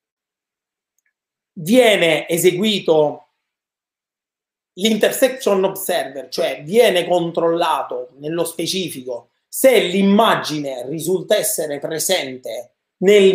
Viene eseguito l'intersection observer, cioè viene controllato nello specifico se l'immagine risulta essere presente nella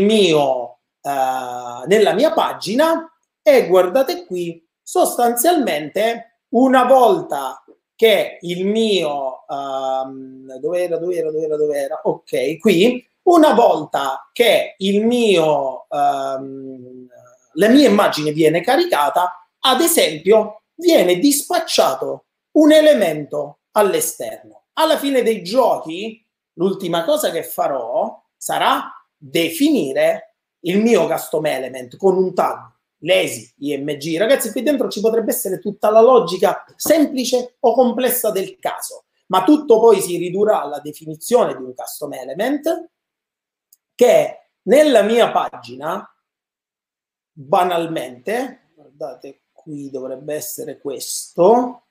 mia pagina, e guardate qui, sostanzialmente una volta che il mio dov'era? Ok, qui una volta che il mio la mia immagine viene caricata, ad esempio viene dispacciato un elemento all'esterno. Alla fine dei giochi, l'ultima cosa che farò sarà definire il mio custom element con un tag lazy img. Ragazzi, qui dentro ci potrebbe essere tutta la logica semplice o complessa del caso, ma tutto poi si ridurrà alla definizione di un custom element che nella mia pagina, banalmente, guardate, qui dovrebbe essere questo.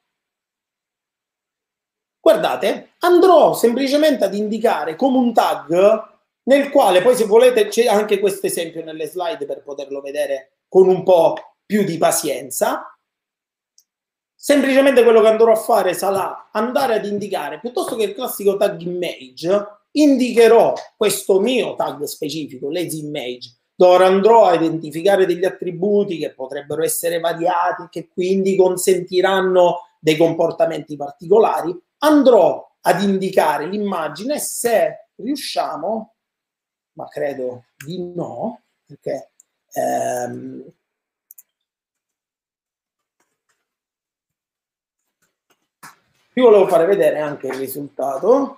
Guardate, andrò semplicemente ad indicare come un tag nel quale poi, se volete, c'è anche questo esempio nelle slide per poterlo vedere con un po' più di pazienza. Semplicemente quello che andrò a fare sarà andare ad indicare, piuttosto che il classico tag image, indicherò questo mio tag specifico, lazy image, dove andrò a identificare degli attributi che potrebbero essere variati, che quindi consentiranno dei comportamenti particolari. Andrò ad indicare l'immagine, se riusciamo, ma credo di no, perché vi volevo fare vedere anche il risultato.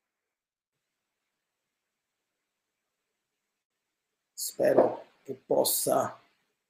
Spero che possa.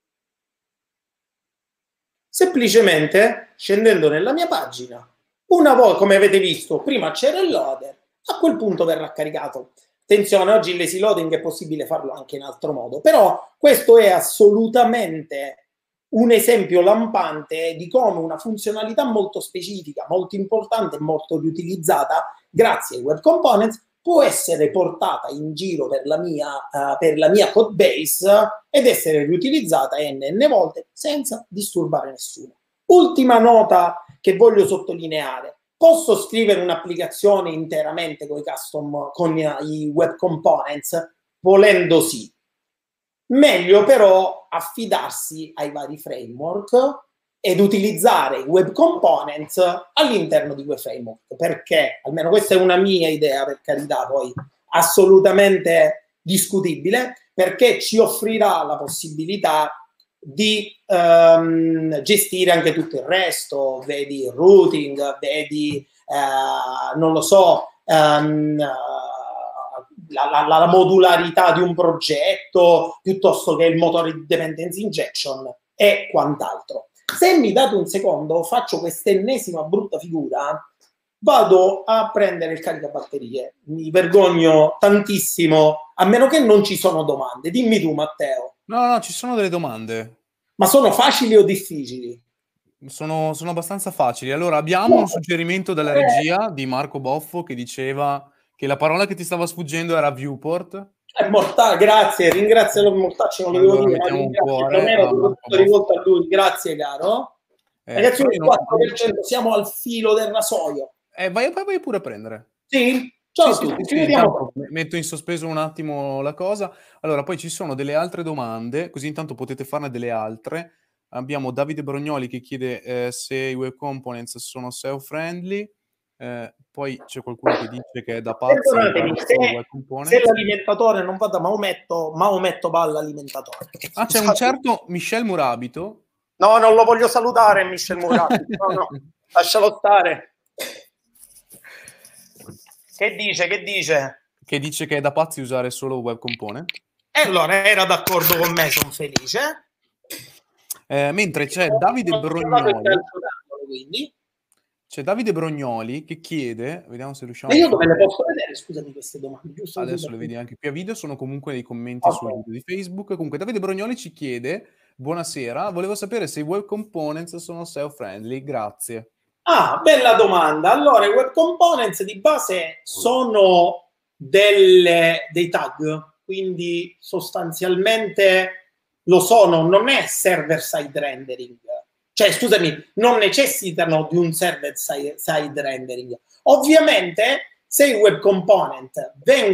Semplicemente scendendo nella mia pagina, una volta, come avete visto, prima c'era il loader, a quel punto verrà caricato. Attenzione, oggi il lazy loading è possibile farlo anche in altro modo, però questo è assolutamente un esempio lampante di come una funzionalità molto specifica, molto importante e molto riutilizzata grazie ai web components può essere portata in giro per la mia code base ed essere riutilizzata n volte senza disturbare nessuno. Ultima nota che voglio sottolineare: posso scrivere un'applicazione interamente con i web components? Volendo sì. Meglio però affidarsi ai vari framework ed utilizzare i web components all'interno di quei framework, perché, almeno questa è una mia idea, per carità, poi assolutamente discutibile, perché ci offrirà la possibilità di gestire anche tutto il resto, vedi il routing, vedi non lo so, la modularità di un progetto, piuttosto che il motore di dependency injection e quant'altro. Se mi date un secondo, faccio questa ennesima brutta figura, vado a prendere il caricabatterie. Mi vergogno tantissimo, a meno che non ci sono domande. Dimmi tu, Matteo. No, ci sono delle domande. Ma sono facili o difficili? Sono abbastanza facili. Allora, abbiamo un suggerimento dalla regia di Marco Boffo che diceva che la parola che ti stava sfuggendo era viewport. È mortale, grazie, ringrazialo mortaccio, non lo devo dire, ma ringrazio, rivolto a lui, grazie caro. Ragazzi, il 4%, siamo al filo del rasoio. Vai pure a prendere. Sì? Ciao a tutti, ci vediamo. Metto in sospeso un attimo la cosa. Allora, poi ci sono delle altre domande, così intanto potete farne delle altre. Abbiamo Davide Brognoli che chiede se i web components sono SEO-friendly. Poi c'è qualcuno che dice che è da pazzi. Se l'alimentatore non va da Maometto va all'alimentatore. Ah, c'è un certo Michel Murabito. No, non lo voglio salutare, Michel Murabito. No, lascialo stare. Che dice? Che dice che è da pazzi usare solo web component. E allora era d'accordo con me, sono felice. Mentre c'è Davide Brognoli. C'è Davide Brognoli che chiede, vediamo se riusciamo. Ma io dove le posso vedere? Scusami queste domande. Giusto adesso le vedi anche qui a video, sono comunque nei commenti sul video di Facebook. Comunque Davide Brognoli ci chiede: buonasera, volevo sapere se i web components sono SEO friendly, grazie. Ah, bella domanda. Allora, i web components di base sono dei tag, quindi sostanzialmente lo sono, non è server-side rendering. Cioè, scusami, non necessitano di un server-side rendering. Ovviamente, se i web component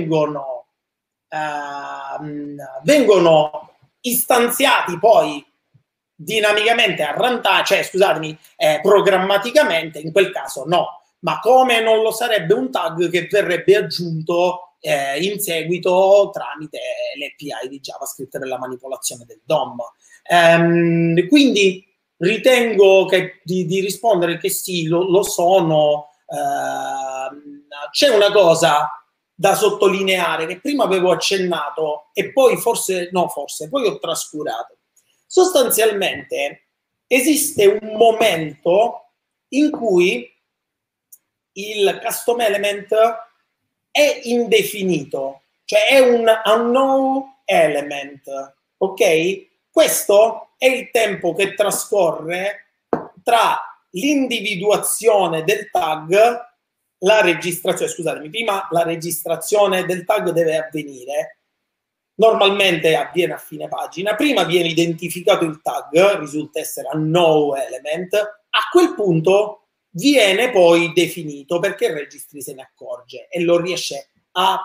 vengono istanziati poi dinamicamente a runtime, cioè scusatemi, programmaticamente, in quel caso no, ma come non lo sarebbe un tag che verrebbe aggiunto in seguito tramite l'API di JavaScript per la manipolazione del DOM. Quindi ritengo che di rispondere che sì, lo sono. C'è una cosa da sottolineare che prima avevo accennato e poi poi ho trascurato. Sostanzialmente esiste un momento in cui il custom element è indefinito, cioè è un unknown element, ok? Questo è il tempo che trascorre tra l'individuazione del tag, la registrazione, scusatemi, prima la registrazione del tag deve avvenire, normalmente avviene a fine pagina, prima viene identificato il tag, risulta essere unknown element, a quel punto viene poi definito perché il registry se ne accorge e lo riesce a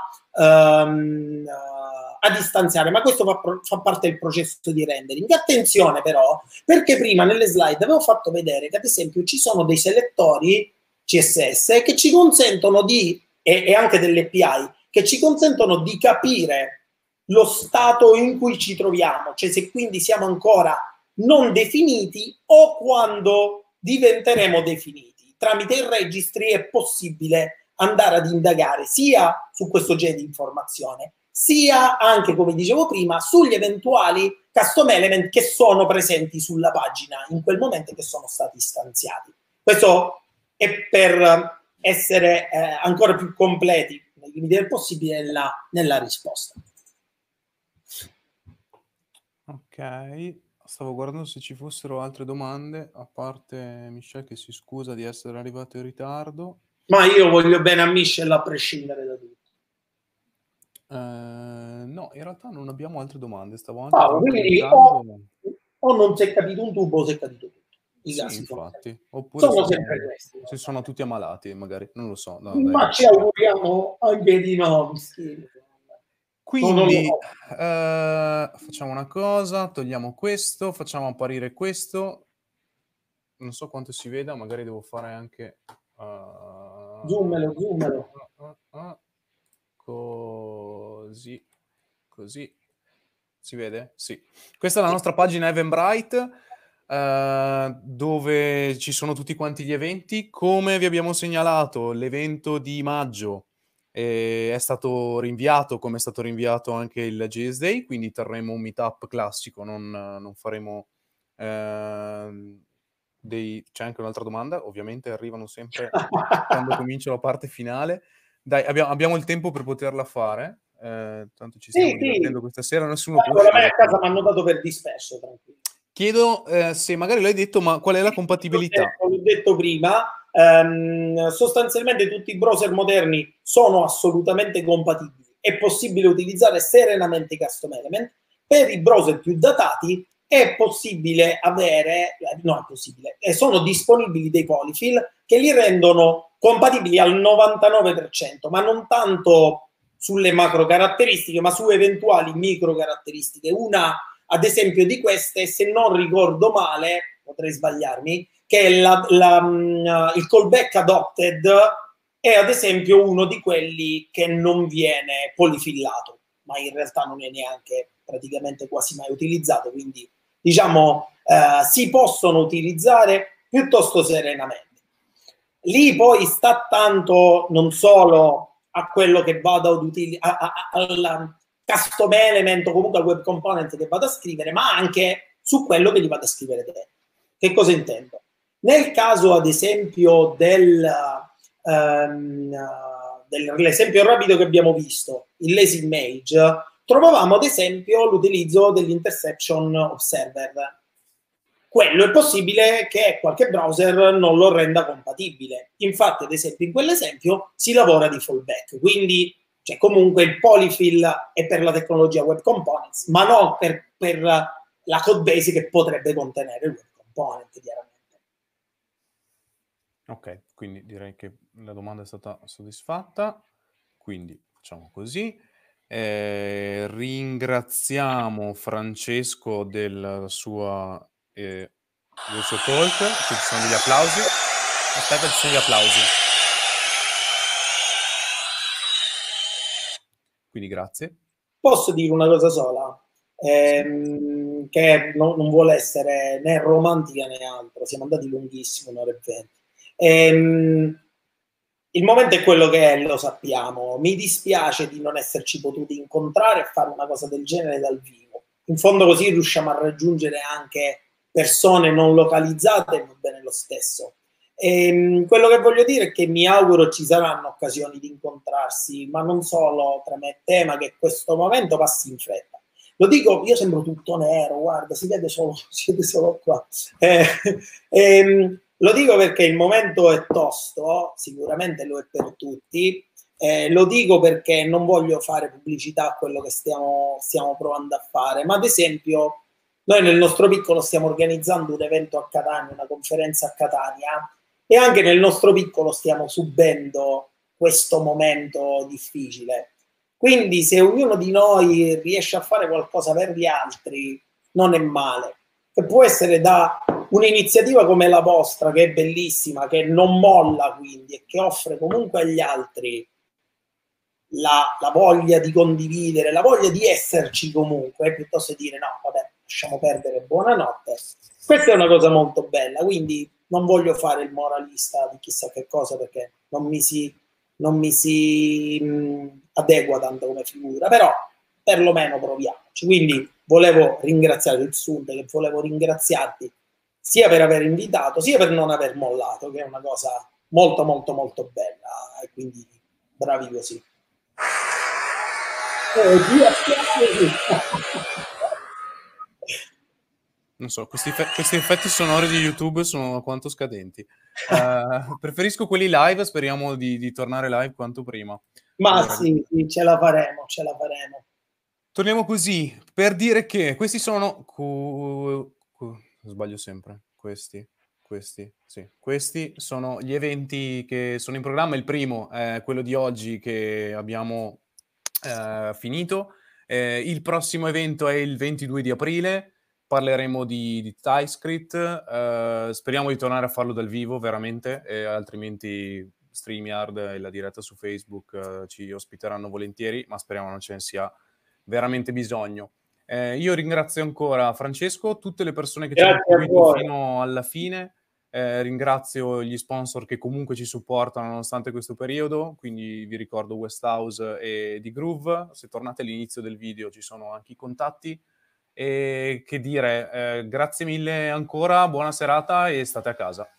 distanziare, ma questo fa parte del processo di rendering. Attenzione però, perché prima nelle slide avevo fatto vedere che ad esempio ci sono dei selettori CSS che ci consentono e anche delle API, che ci consentono di capire lo stato in cui ci troviamo, cioè se quindi siamo ancora non definiti o quando diventeremo definiti. Tramite il registry è possibile andare ad indagare sia su questo genere di informazione, sia anche, come dicevo prima, sugli eventuali custom element che sono presenti sulla pagina in quel momento che sono stati istanziati. Questo è per essere ancora più completi, nei limiti del possibile, nella risposta. Ok, stavo guardando se ci fossero altre domande, a parte Michelle che si scusa di essere arrivato in ritardo. Ma io voglio bene a Michelle a prescindere da tutto. No, in realtà non abbiamo altre domande, stavo anche Quindi o non si è capito un tubo o si è capito tutto. I sì, casi infatti. Oppure sono sempre questi. si sono tutti ammalati, magari, non lo so. No, ma dai. ci auguriamo anche di no, mischini. Quindi facciamo una cosa, togliamo questo, facciamo apparire questo. Non so quanto si veda, magari devo fare anche... zoomelo. Così. Si vede? Sì. Questa è la nostra pagina Eventbrite, dove ci sono tutti quanti gli eventi. Come vi abbiamo segnalato, l'evento di maggio è stato rinviato, come è stato rinviato anche il JS Day, quindi terremo un meetup classico, non faremo... C'è anche un'altra domanda, ovviamente arrivano sempre quando comincia la parte finale. Dai, abbiamo il tempo per poterla fare. Tanto ci stiamo divertendo questa sera, nessuno può uscire. A casa mi hanno dato per disperso, tranquillo. Chiedo se magari l'hai detto, ma qual è la compatibilità? L'ho detto prima, sostanzialmente tutti i browser moderni sono assolutamente compatibili. È possibile utilizzare serenamente i custom element. Per i browser più datati è possibile avere, no è possibile, sono disponibili dei polyfill che li rendono compatibili al 99%, ma non tanto sulle macro caratteristiche, ma su eventuali micro caratteristiche. Una, ad esempio, di queste, se non ricordo male, potrei sbagliarmi, che è il callback adopted è ad esempio uno di quelli che non viene polifillato, ma in realtà non è neanche praticamente quasi mai utilizzato, quindi diciamo si possono utilizzare piuttosto serenamente. Lì poi sta tanto non solo a quello che vado ad utilizzare, al custom element o comunque al web component che vado a scrivere, ma anche su quello che gli vado a scrivere dentro. Che cosa intendo? Nel caso, ad esempio, dell'esempio rapido che abbiamo visto, il lazy image, trovavamo ad esempio l'utilizzo dell'interception observer. quello è possibile che qualche browser non lo renda compatibile. Infatti, ad esempio, in quell'esempio si lavora di fallback, quindi cioè, comunque il polyfill è per la tecnologia web components, ma non per la code base che potrebbe contenere il web component, chiaramente. Ok, quindi direi che la domanda è stata soddisfatta, quindi facciamo così. Ringraziamo Francesco del suo talk, ci sono degli applausi. Aspetta, ci sono gli applausi. Quindi grazie. Posso dire una cosa sola? Che non vuole essere né romantica né altro, siamo andati lunghissimo, un'ora e 20. Il momento è quello che è, lo sappiamo. Mi dispiace di non esserci potuti incontrare e fare una cosa del genere dal vivo. In fondo così riusciamo a raggiungere anche persone non localizzate e va bene lo stesso. Quello che voglio dire è che mi auguro ci saranno occasioni di incontrarsi, ma non solo tra me e te, ma che questo momento passi in fretta. Lo dico, io sembro tutto nero, guarda, si vede solo qua. Lo dico perché il momento è tosto, sicuramente lo è per tutti. Lo dico perché non voglio fare pubblicità a quello che stiamo provando a fare, ma ad esempio noi nel nostro piccolo stiamo organizzando un evento a Catania, una conferenza a Catania, e anche nel nostro piccolo stiamo subendo questo momento difficile. Quindi se ognuno di noi riesce a fare qualcosa per gli altri, non è male. E può essere da un'iniziativa come la vostra, che è bellissima, che non molla quindi e che offre comunque agli altri la voglia di condividere, la voglia di esserci comunque, piuttosto che dire no, vabbè, lasciamo perdere, buonanotte. Questa è una cosa molto bella, quindi non voglio fare il moralista di chissà che cosa perché non mi si adegua tanto come figura, però perlomeno proviamoci. Quindi volevo ringraziare il Sunte, che volevo ringraziarti sia per aver invitato, sia per non aver mollato, che è una cosa molto molto molto bella, e quindi bravi così. Non so, questi effetti sonori di YouTube sono quanto scadenti. Preferisco quelli live, speriamo di tornare live quanto prima. Ma Allora, sì, ce la faremo, ce la faremo. torniamo così, per dire che questi sono... sbaglio sempre, questi, sì. Questi sono gli eventi che sono in programma. Il primo è quello di oggi che abbiamo finito. Il prossimo evento è il 22 di aprile. Parleremo di TypeScript, speriamo di tornare a farlo dal vivo veramente, altrimenti StreamYard e la diretta su Facebook ci ospiteranno volentieri, ma speriamo non ce ne sia veramente bisogno. Io ringrazio ancora Francesco, tutte le persone che ci hanno seguito fino alla fine, ringrazio gli sponsor che comunque ci supportano nonostante questo periodo, quindi vi ricordo Westhouse e di Groove. Se tornate all'inizio del video ci sono anche i contatti. E che dire, grazie mille ancora, buona serata e state a casa.